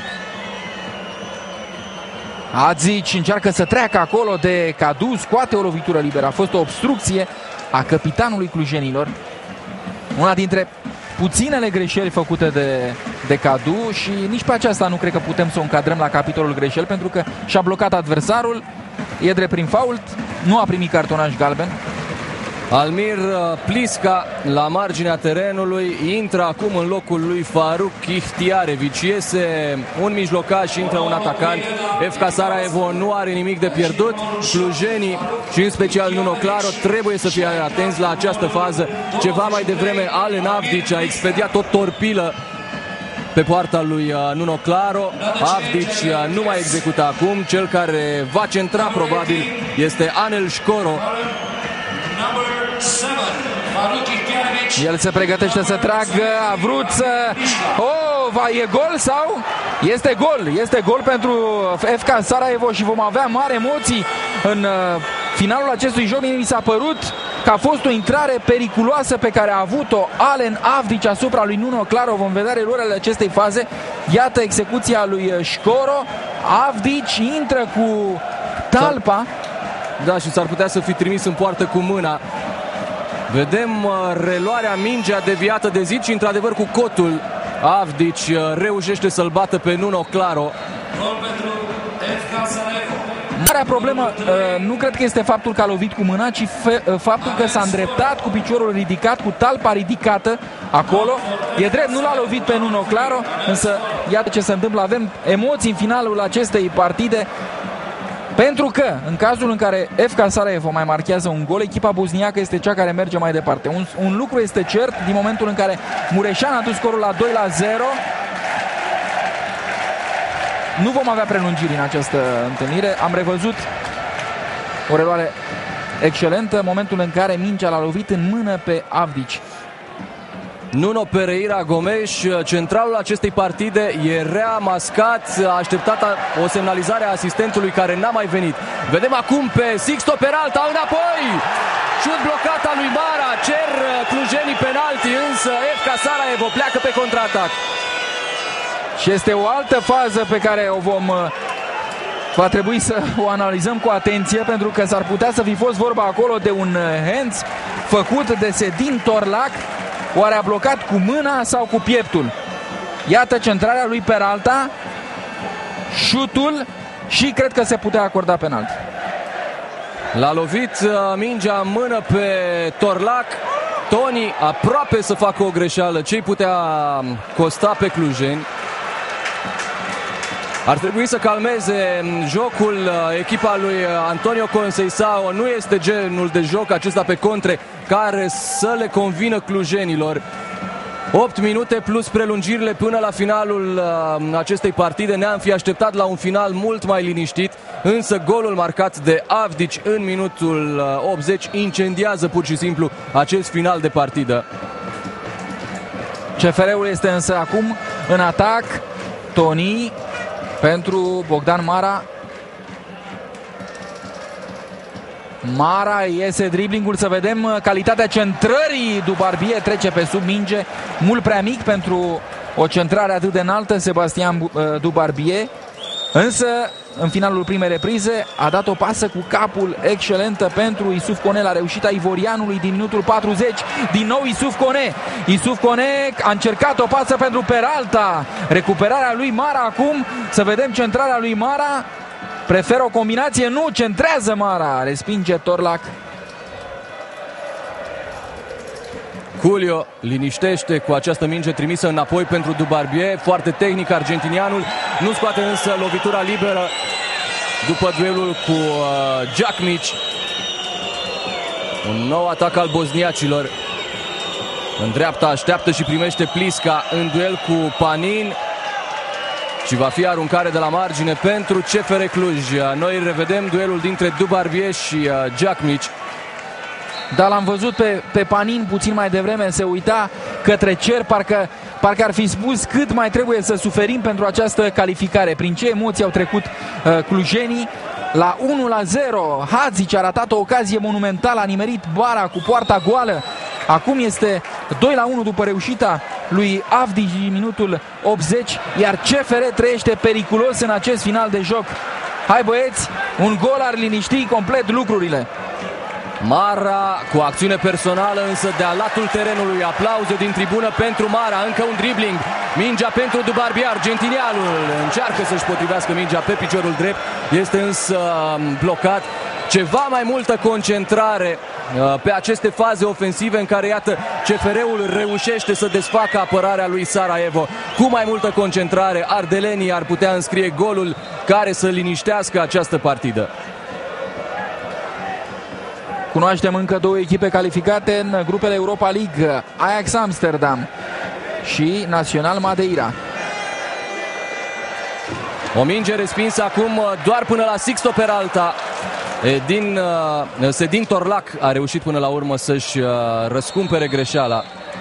Adzici încearcă să treacă acolo de Cadu, scoate o lovitură liberă. A fost o obstrucție a capitanului clujenilor. Una dintre puținele greșeli făcute de, de Cadu și nici pe aceasta nu cred că putem să o încadrăm la capitolul greșeli, pentru că și-a blocat adversarul, e drept prin fault, nu a primit cartonaș galben. Almir Pliska la marginea terenului intră acum în locul lui Faruk Ihtiarevici. Iese un mijlocaș și intră un atacant. F K Sarajevo nu are nimic de pierdut. Clujenii și în special Nuno Claro trebuie să fie atenți la această fază. Ceva mai devreme Alen Avdic a expediat o torpilă pe poarta lui Nuno Claro. Avdic nu mai execută acum. Cel care va centra probabil este Anel Școro. El se pregătește să tragă, a vrut să... Oh, va, e gol sau? Este gol, este gol pentru F K Sarajevo și vom avea mari emoții în uh, finalul acestui joc. Mi s-a părut că a fost o intrare periculoasă pe care a avut-o Alen Avdic asupra lui Nuno Claro. Vom vedea reluările acestei faze. Iată execuția lui Școro. Avdic intră cu talpa. Da, și s-ar putea să fi trimis în poartă cu mâna. Vedem uh, reluarea, mingea deviată de Zici, într-adevăr cu cotul Avdic uh, reușește să-l bată pe Nuno Claro. Marea problemă uh, nu cred că este faptul că a lovit cu mâna, ci fe, uh, faptul că s-a îndreptat cu piciorul ridicat, cu talpa ridicată acolo. E drept, nu l-a lovit pe Nuno Claro, însă iată ce se întâmplă. Avem emoții în finalul acestei partide. Pentru că, în cazul în care F K Sarajevo mai marchează un gol, echipa bosniacă este cea care merge mai departe. Un, un lucru este cert, din momentul în care Mureșan a dus scorul la doi la zero, nu vom avea prelungiri în această întâlnire. Am revăzut o reluare excelentă, momentul în care mingea l-a lovit în mână pe Avdic. Nuno Pereira Gomes, centralul acestei partide, e rea mascat, a așteptat o semnalizare a asistentului care n-a mai venit. Vedem acum pe Sixto Peralta, înapoi! Șut blocat al lui Mara, cer clujenii penalti, însă F K Sarajevo pleacă pe contraatac. Și este o altă fază pe care o vom... va trebui să o analizăm cu atenție, pentru că s-ar putea să fi fost vorba acolo de un hands făcut de Sedin Torlac. Oare a blocat cu mâna sau cu pieptul? Iată centrarea lui Peralta, șutul și cred că se putea acorda penalti. L-a lovit mingea în mână pe Torlac. Toni aproape să facă o greșeală ce-i putea costa pe clujeni. Ar trebui să calmeze jocul echipa lui Antonio Conceição. Nu este genul de joc acesta pe contre care să le convină clujenilor. opt minute plus prelungirile până la finalul acestei partide. Ne-am fi așteptat la un final mult mai liniștit, însă golul marcat de Avdic în minutul optzeci incendiază pur și simplu acest final de partidă. C F R-ul este însă acum în atac. Toni pentru Bogdan Mara. Mara iese driblingul, să vedem calitatea centrării. Dubarbie trece pe sub minge, mult prea mic pentru o centrare atât de înaltă Sebastian Dubarbie. Însă în finalul primei reprize a dat o pasă cu capul excelentă pentru Isuf Kone la reușita ivorianului din minutul patruzeci. Din nou Isuf Kone. Isuf Kone a încercat o pasă pentru Peralta. Recuperarea lui Mara acum. Să vedem centrarea lui Mara. Preferă o combinație, nu, centrează Mara. Respinge Torlac. Julio liniștește cu această minge trimisă înapoi pentru Dubarbie. Foarte tehnic argentinianul. Nu scoate însă lovitura liberă după duelul cu uh, Jakmic. Un nou atac al bosniacilor. În dreapta așteaptă și primește Pliska în duel cu Panin. Și va fi aruncare de la margine pentru C F R Cluj. Noi revedem duelul dintre Dubarbie și uh, Jakmic. Dar l-am văzut pe, pe Panin puțin mai devreme, se uita către cer, parcă, parcă ar fi spus cât mai trebuie să suferim pentru această calificare. Prin ce emoții au trecut uh, clujenii la unu la zero. Hadžić a ratat o ocazie monumentală, a nimerit bara cu poarta goală. Acum este doi la unu după reușita lui Avdić din minutul optzeci, iar C F R trăiește periculos în acest final de joc. Hai băieți, un gol ar liniști complet lucrurile. Mara cu acțiune personală, însă de-a latul terenului. Aplauze din tribună pentru Mara. Încă un dribbling. Mingea pentru Dubarbiar. Gentinialul încearcă să-și potrivească mingea pe piciorul drept. Este însă blocat. Ceva mai multă concentrare pe aceste faze ofensive în care, iată, C F R-ul reușește să desfacă apărarea lui Sarajevo. Cu mai multă concentrare, ardelenii ar putea înscrie golul care să liniștească această partidă. Cunoaștem încă două echipe calificate în grupele Europa League, Ajax Amsterdam și Național Madeira. O minge respinsă acum doar până la Sixto Peralta. Din, Sedin Torlac a reușit până la urmă să-și răscumpere greșeala.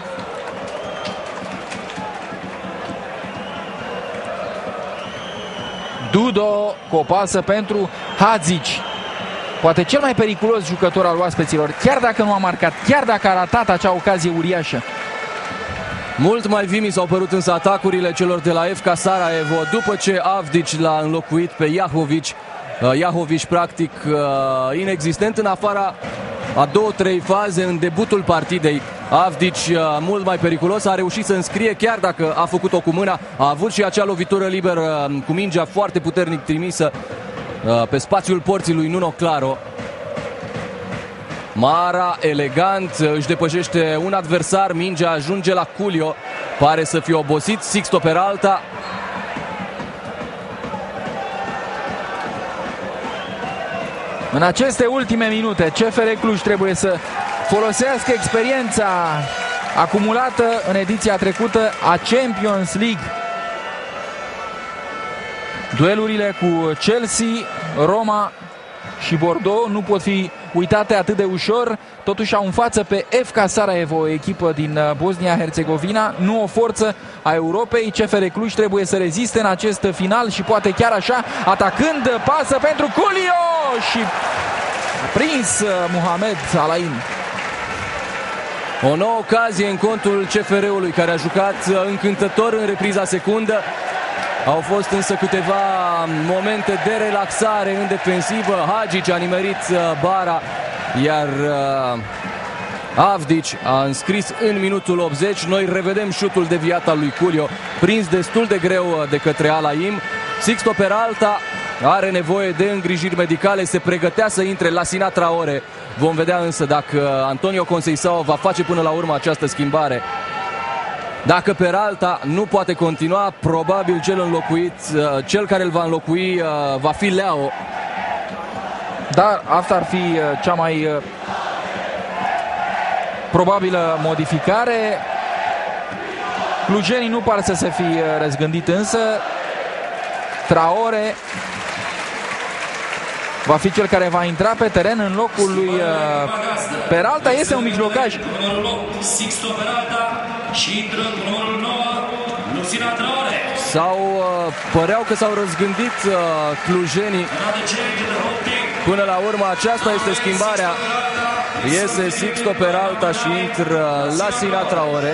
Dudo cu o pasă pentru Hadžić. Poate cel mai periculos jucător al oaspeților, chiar dacă nu a marcat, chiar dacă a ratat acea ocazie uriașă. Mult mai vii mi s-au părut însă atacurile celor de la F K Sarajevo după ce Avdić l-a înlocuit pe Jahović. Jahović practic inexistent în afara a două trei faze în debutul partidei. Avdić mult mai periculos, a reușit să înscrie chiar dacă a făcut-o cu mâna. A avut și acea lovitură liberă cu mingea foarte puternic trimisă pe spațiul porții lui Nuno Claro. Mara, elegant, își depășește un adversar, mingea ajunge la Culio. Pare să fie obosit Sixto Peralta. În aceste ultime minute, C F R Cluj trebuie să folosească experiența acumulată în ediția trecută a Champions League. Duelurile cu Chelsea, Roma și Bordeaux nu pot fi uitate atât de ușor. Totuși au în față pe F K Sarajevo, o echipă din Bosnia-Herzegovina, nu o forță a Europei. C F R Cluj trebuie să reziste în acest final și poate chiar așa, atacând, pasă pentru Culio și a prins Mohamed Alain. O nouă ocazie în contul C F R-ului, care a jucat încântător în repriza secundă. Au fost însă câteva momente de relaxare în defensivă. Hadžić a nimerit bara, iar Avdić a înscris în minutul optzeci. Noi revedem șutul deviat al lui Culio, prins destul de greu de către Alaim. Sixto Peralta are nevoie de îngrijiri medicale, se pregătea să intre Lassina Traore. Vom vedea însă dacă Antonio Conceição va face până la urmă această schimbare. Dacă Peralta nu poate continua, probabil cel înlocuit, cel care îl va înlocui va fi Leao. Dar asta ar fi cea mai probabilă modificare. Clujenii nu par să se fi răzgândit însă. Traore va fi cel care va intra pe teren în locul lui uh, Peralta. Este un mijlocaș. Sau uh, păreau că s-au răzgândit uh, clujenii. Până la urmă aceasta este schimbarea. Iese Sixto Peralta și intră Lassina Traore.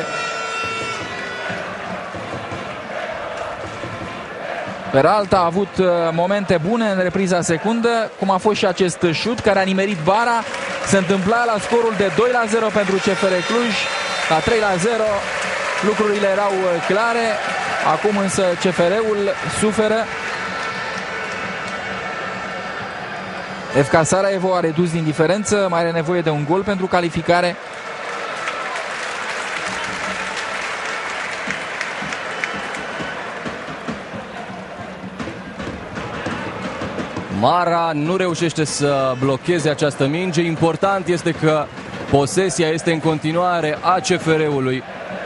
Peralta a avut momente bune în repriza secundă, cum a fost și acest șut care a nimerit bara. Se întâmpla la scorul de doi la zero pentru C F R Cluj. La trei la zero lucrurile erau clare. Acum însă C F R-ul suferă. F K Sarajevo a redus din diferență, mai are nevoie de un gol pentru calificare. Mara nu reușește să blocheze această minge. Important este că posesia este în continuare a C F R-ului.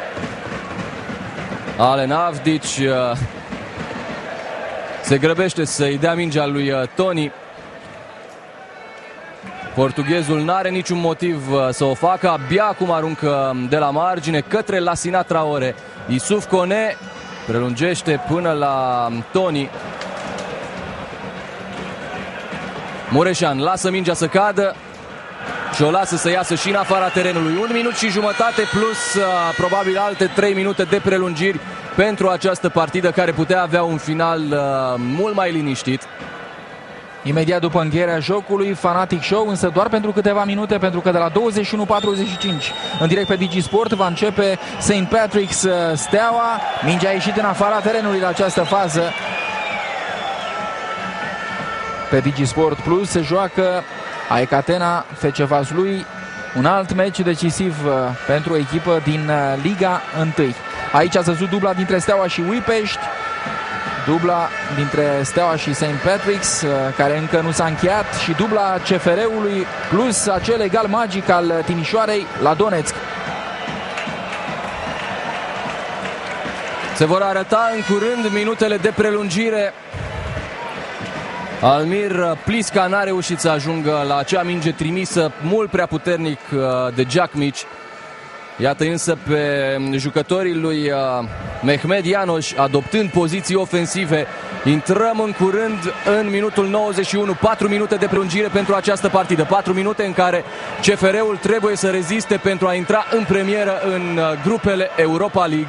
Alen Avdić se grăbește să-i dea mingea lui Toni. Portughezul n-are niciun motiv să o facă. Abia acum aruncă de la margine către Lassina Traore. Yusuf Kone prelungește până la Toni. Mureșan lasă mingea să cadă și o lasă să iasă și în afara terenului. Un minut și jumătate plus uh, probabil alte trei minute de prelungiri pentru această partidă care putea avea un final uh, mult mai liniștit. Imediat după încheierea jocului, Fanatic Show, însă doar pentru câteva minute, pentru că de la douăzeci și unu patruzeci și cinci în direct pe DigiSport va începe Saint Patrick's Steaua. Mingea a ieșit în afara terenului la această fază. Pe DigiSport Plus se joacă A E C Atena F C Vaslui, un alt meci decisiv pentru o echipă din Liga unu. Aici a văzut dubla dintre Steaua și Uipești, dubla dintre Steaua și Saint Patrick's, care încă nu s-a încheiat, și dubla C F R-ului, plus acel egal magic al Timișoarei la Donetsk. Se vor arăta în curând minutele de prelungire. Almir Plisca n-a reușit să ajungă la acea minge trimisă mult prea puternic de Jack Mici. Iată însă pe jucătorii lui Mehmed Ianoș adoptând poziții ofensive. Intrăm în curând în minutul nouăzeci și unu, patru minute de prelungire pentru această partidă, patru minute în care C F R-ul trebuie să reziste pentru a intra în premieră în grupele Europa League.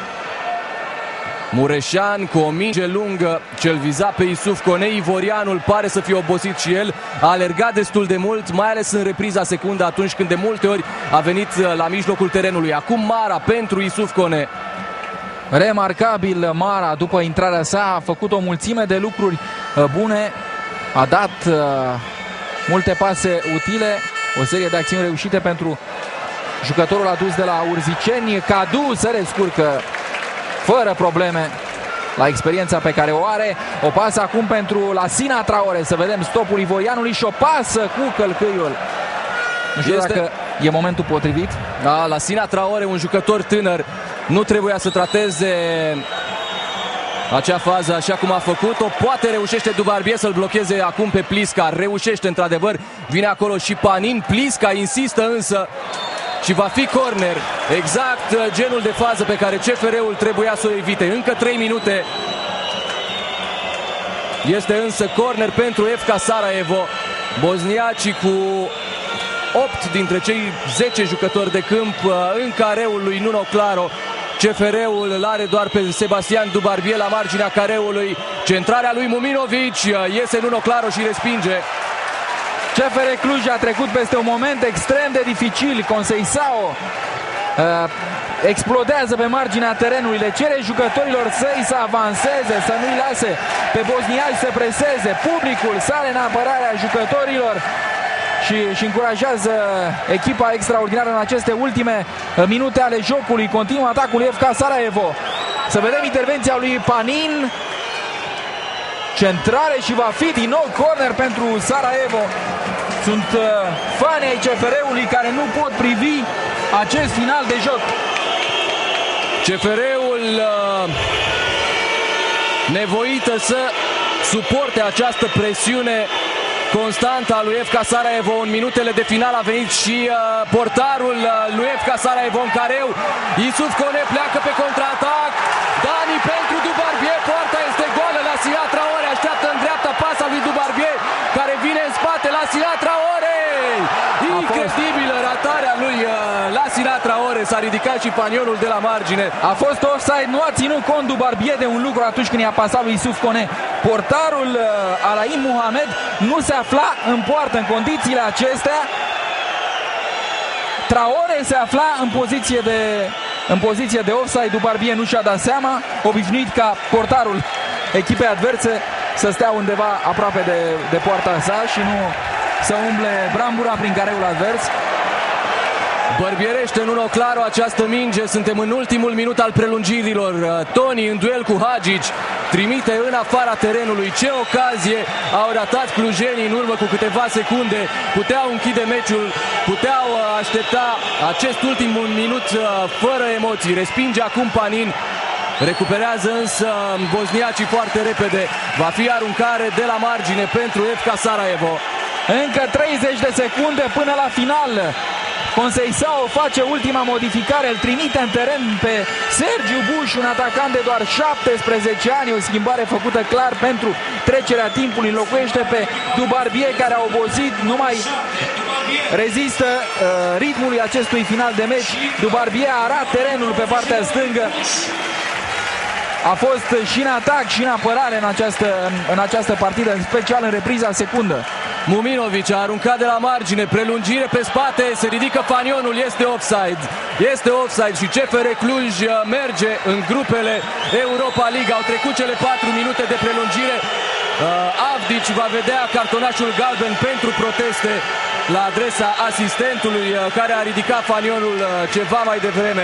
Mureșan cu o minge lungă, cel viza pe Isuf Kone. Ivorianul pare să fie obosit și el, a alergat destul de mult, mai ales în repriza secundă, atunci când de multe ori a venit la mijlocul terenului. Acum Mara pentru Isuf Kone. Remarcabil Mara, după intrarea sa, a făcut o mulțime de lucruri bune, a dat uh, multe pase utile, o serie de acțiuni reușite pentru jucătorul adus de la Urziceni. Cadu se descurcă fără probleme la experiența pe care o are. O pasă acum pentru Lasina Traore, să vedem stopul Ivorianului și o pasă cu călcâiul. Nu știu este... dacă e momentul potrivit. Da, Lasina Traore, un jucător tânăr, nu trebuia să trateze acea fază așa cum a făcut-o. Poate reușește Dubarbier să-l blocheze acum pe Plisca. Reușește într-adevăr, vine acolo și Panin. Plisca insistă însă și va fi corner. Exact genul de fază pe care C F R-ul trebuia să o evite. Încă trei minute. Este însă corner pentru F K Sarajevo. Bosniacii cu opt dintre cei zece jucători de câmp în careul lui Nuno Claro. C F R-ul îl are doar pe Sebastian Dubarbier la marginea careului. Centrarea lui Muminovic, iese Nuno Claro și respinge. C F R Cluj a trecut peste un moment extrem de dificil. Conceição uh, explodează pe marginea terenului, le cere jucătorilor săi să avanseze, să nu-i lase pe bosniaci să preseze. Publicul sare în apărarea jucătorilor și, și încurajează echipa extraordinară în aceste ultime minute ale jocului. Continuă atacul F K Sarajevo. Să vedem intervenția lui Panin. Centrare și va fi din nou corner pentru Sarajevo. Sunt uh, fani ai C F R-ului care nu pot privi acest final de joc. C F R-ul uh, nevoită să suporte această presiune constantă a lui F K Sarajevo. În minutele de final a venit și uh, portarul uh, lui F K Sarajevo în careu. Isuf Kone pleacă pe contraatac. Dani pentru Dubarbier. Poarta este goală. Lasina Traore așteaptă în dreapta pasa lui Dubarbier, care vine în spate. Lasina Traore! Incredibilă ratarea lui uh, Lasina Traore. S-a ridicat și panionul de la margine. A fost offside. Nu a ținut cont Dubarbier de un lucru atunci când i-a pasat lui Isuf Kone. Portarul uh, Alain Mohamed nu se afla în poartă în condițiile acestea. Traore se afla în poziție de, în poziție de offside. Dubarbier nu și-a dat seama, obișnuit ca portarul echipei adverse să stea undeva aproape de, de poarta sa și nu să umble brambura prin careul advers. Bărbierește Nuno Claro această minge. Suntem în ultimul minut al prelungirilor. Toni în duel cu Hagic trimite în afara terenului. Ce ocazie au ratat clujenii în urmă cu câteva secunde. Puteau închide meciul, puteau aștepta acest ultim minut fără emoții. Respinge acum Panin. Recuperează însă bosniacii foarte repede. Va fi aruncare de la margine pentru F K Sarajevo. Încă treizeci de secunde până la final. Conceição face ultima modificare, îl trimite în teren pe Sergiu Buș, un atacant de doar șaptesprezece ani, o schimbare făcută clar pentru trecerea timpului, înlocuiește pe Dubarbier, care a obosit, nu mai rezistă uh, ritmului acestui final de meci. Dubarbier arat terenul pe partea stângă. A fost și în atac și în apărare în această, în această partidă, în special în repriza secundă. Muminovic a aruncat de la margine, prelungire pe spate, se ridică fanionul, este offside. Este offside și C F R Cluj merge în grupele Europa League. Au trecut cele patru minute de prelungire. Avdic va vedea cartonașul galben pentru proteste la adresa asistentului care a ridicat fanionul ceva mai devreme.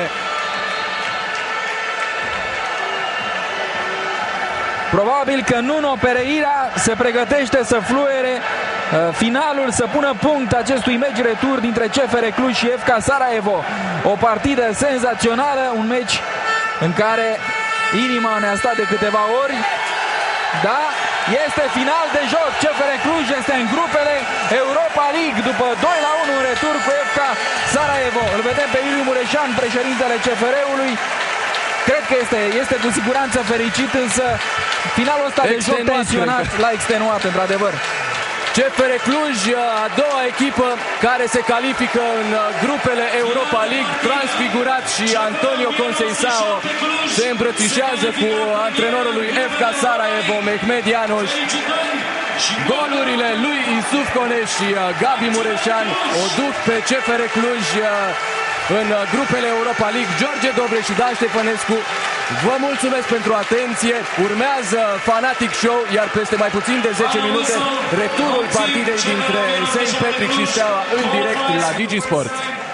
Probabil că Nuno Pereira se pregătește să fluiere finalul, să pună punct acestui meci retur dintre C F R Cluj și F K Sarajevo. O partidă senzațională, un meci în care inima ne-a stat de câteva ori. Da, este final de joc. C F R Cluj este în grupele Europa League după doi la unu în retur cu F K Sarajevo. Îl vedem pe Iuliu Mureșan, președintele C F R-ului. Cred că este, este cu siguranță fericit, însă finalul ăsta de joc tensionat l-a extenuat, într-adevăr. C F R Cluj, a doua echipă care se califică în grupele Europa League, transfigurat, și Antonio Conceição se îmbrățișează cu antrenorul lui F K Sarajevo, Mehmed János. Golurile lui Isuf Koneș și Gabi Mureșan o duc pe C F R Cluj în grupele Europa League. George Dobre și Dan Ștefănescu, vă mulțumesc pentru atenție. Urmează Fanatic Show, iar peste mai puțin de zece minute returul partidei dintre Saint Patrick și Steaua în direct la Digi Sport.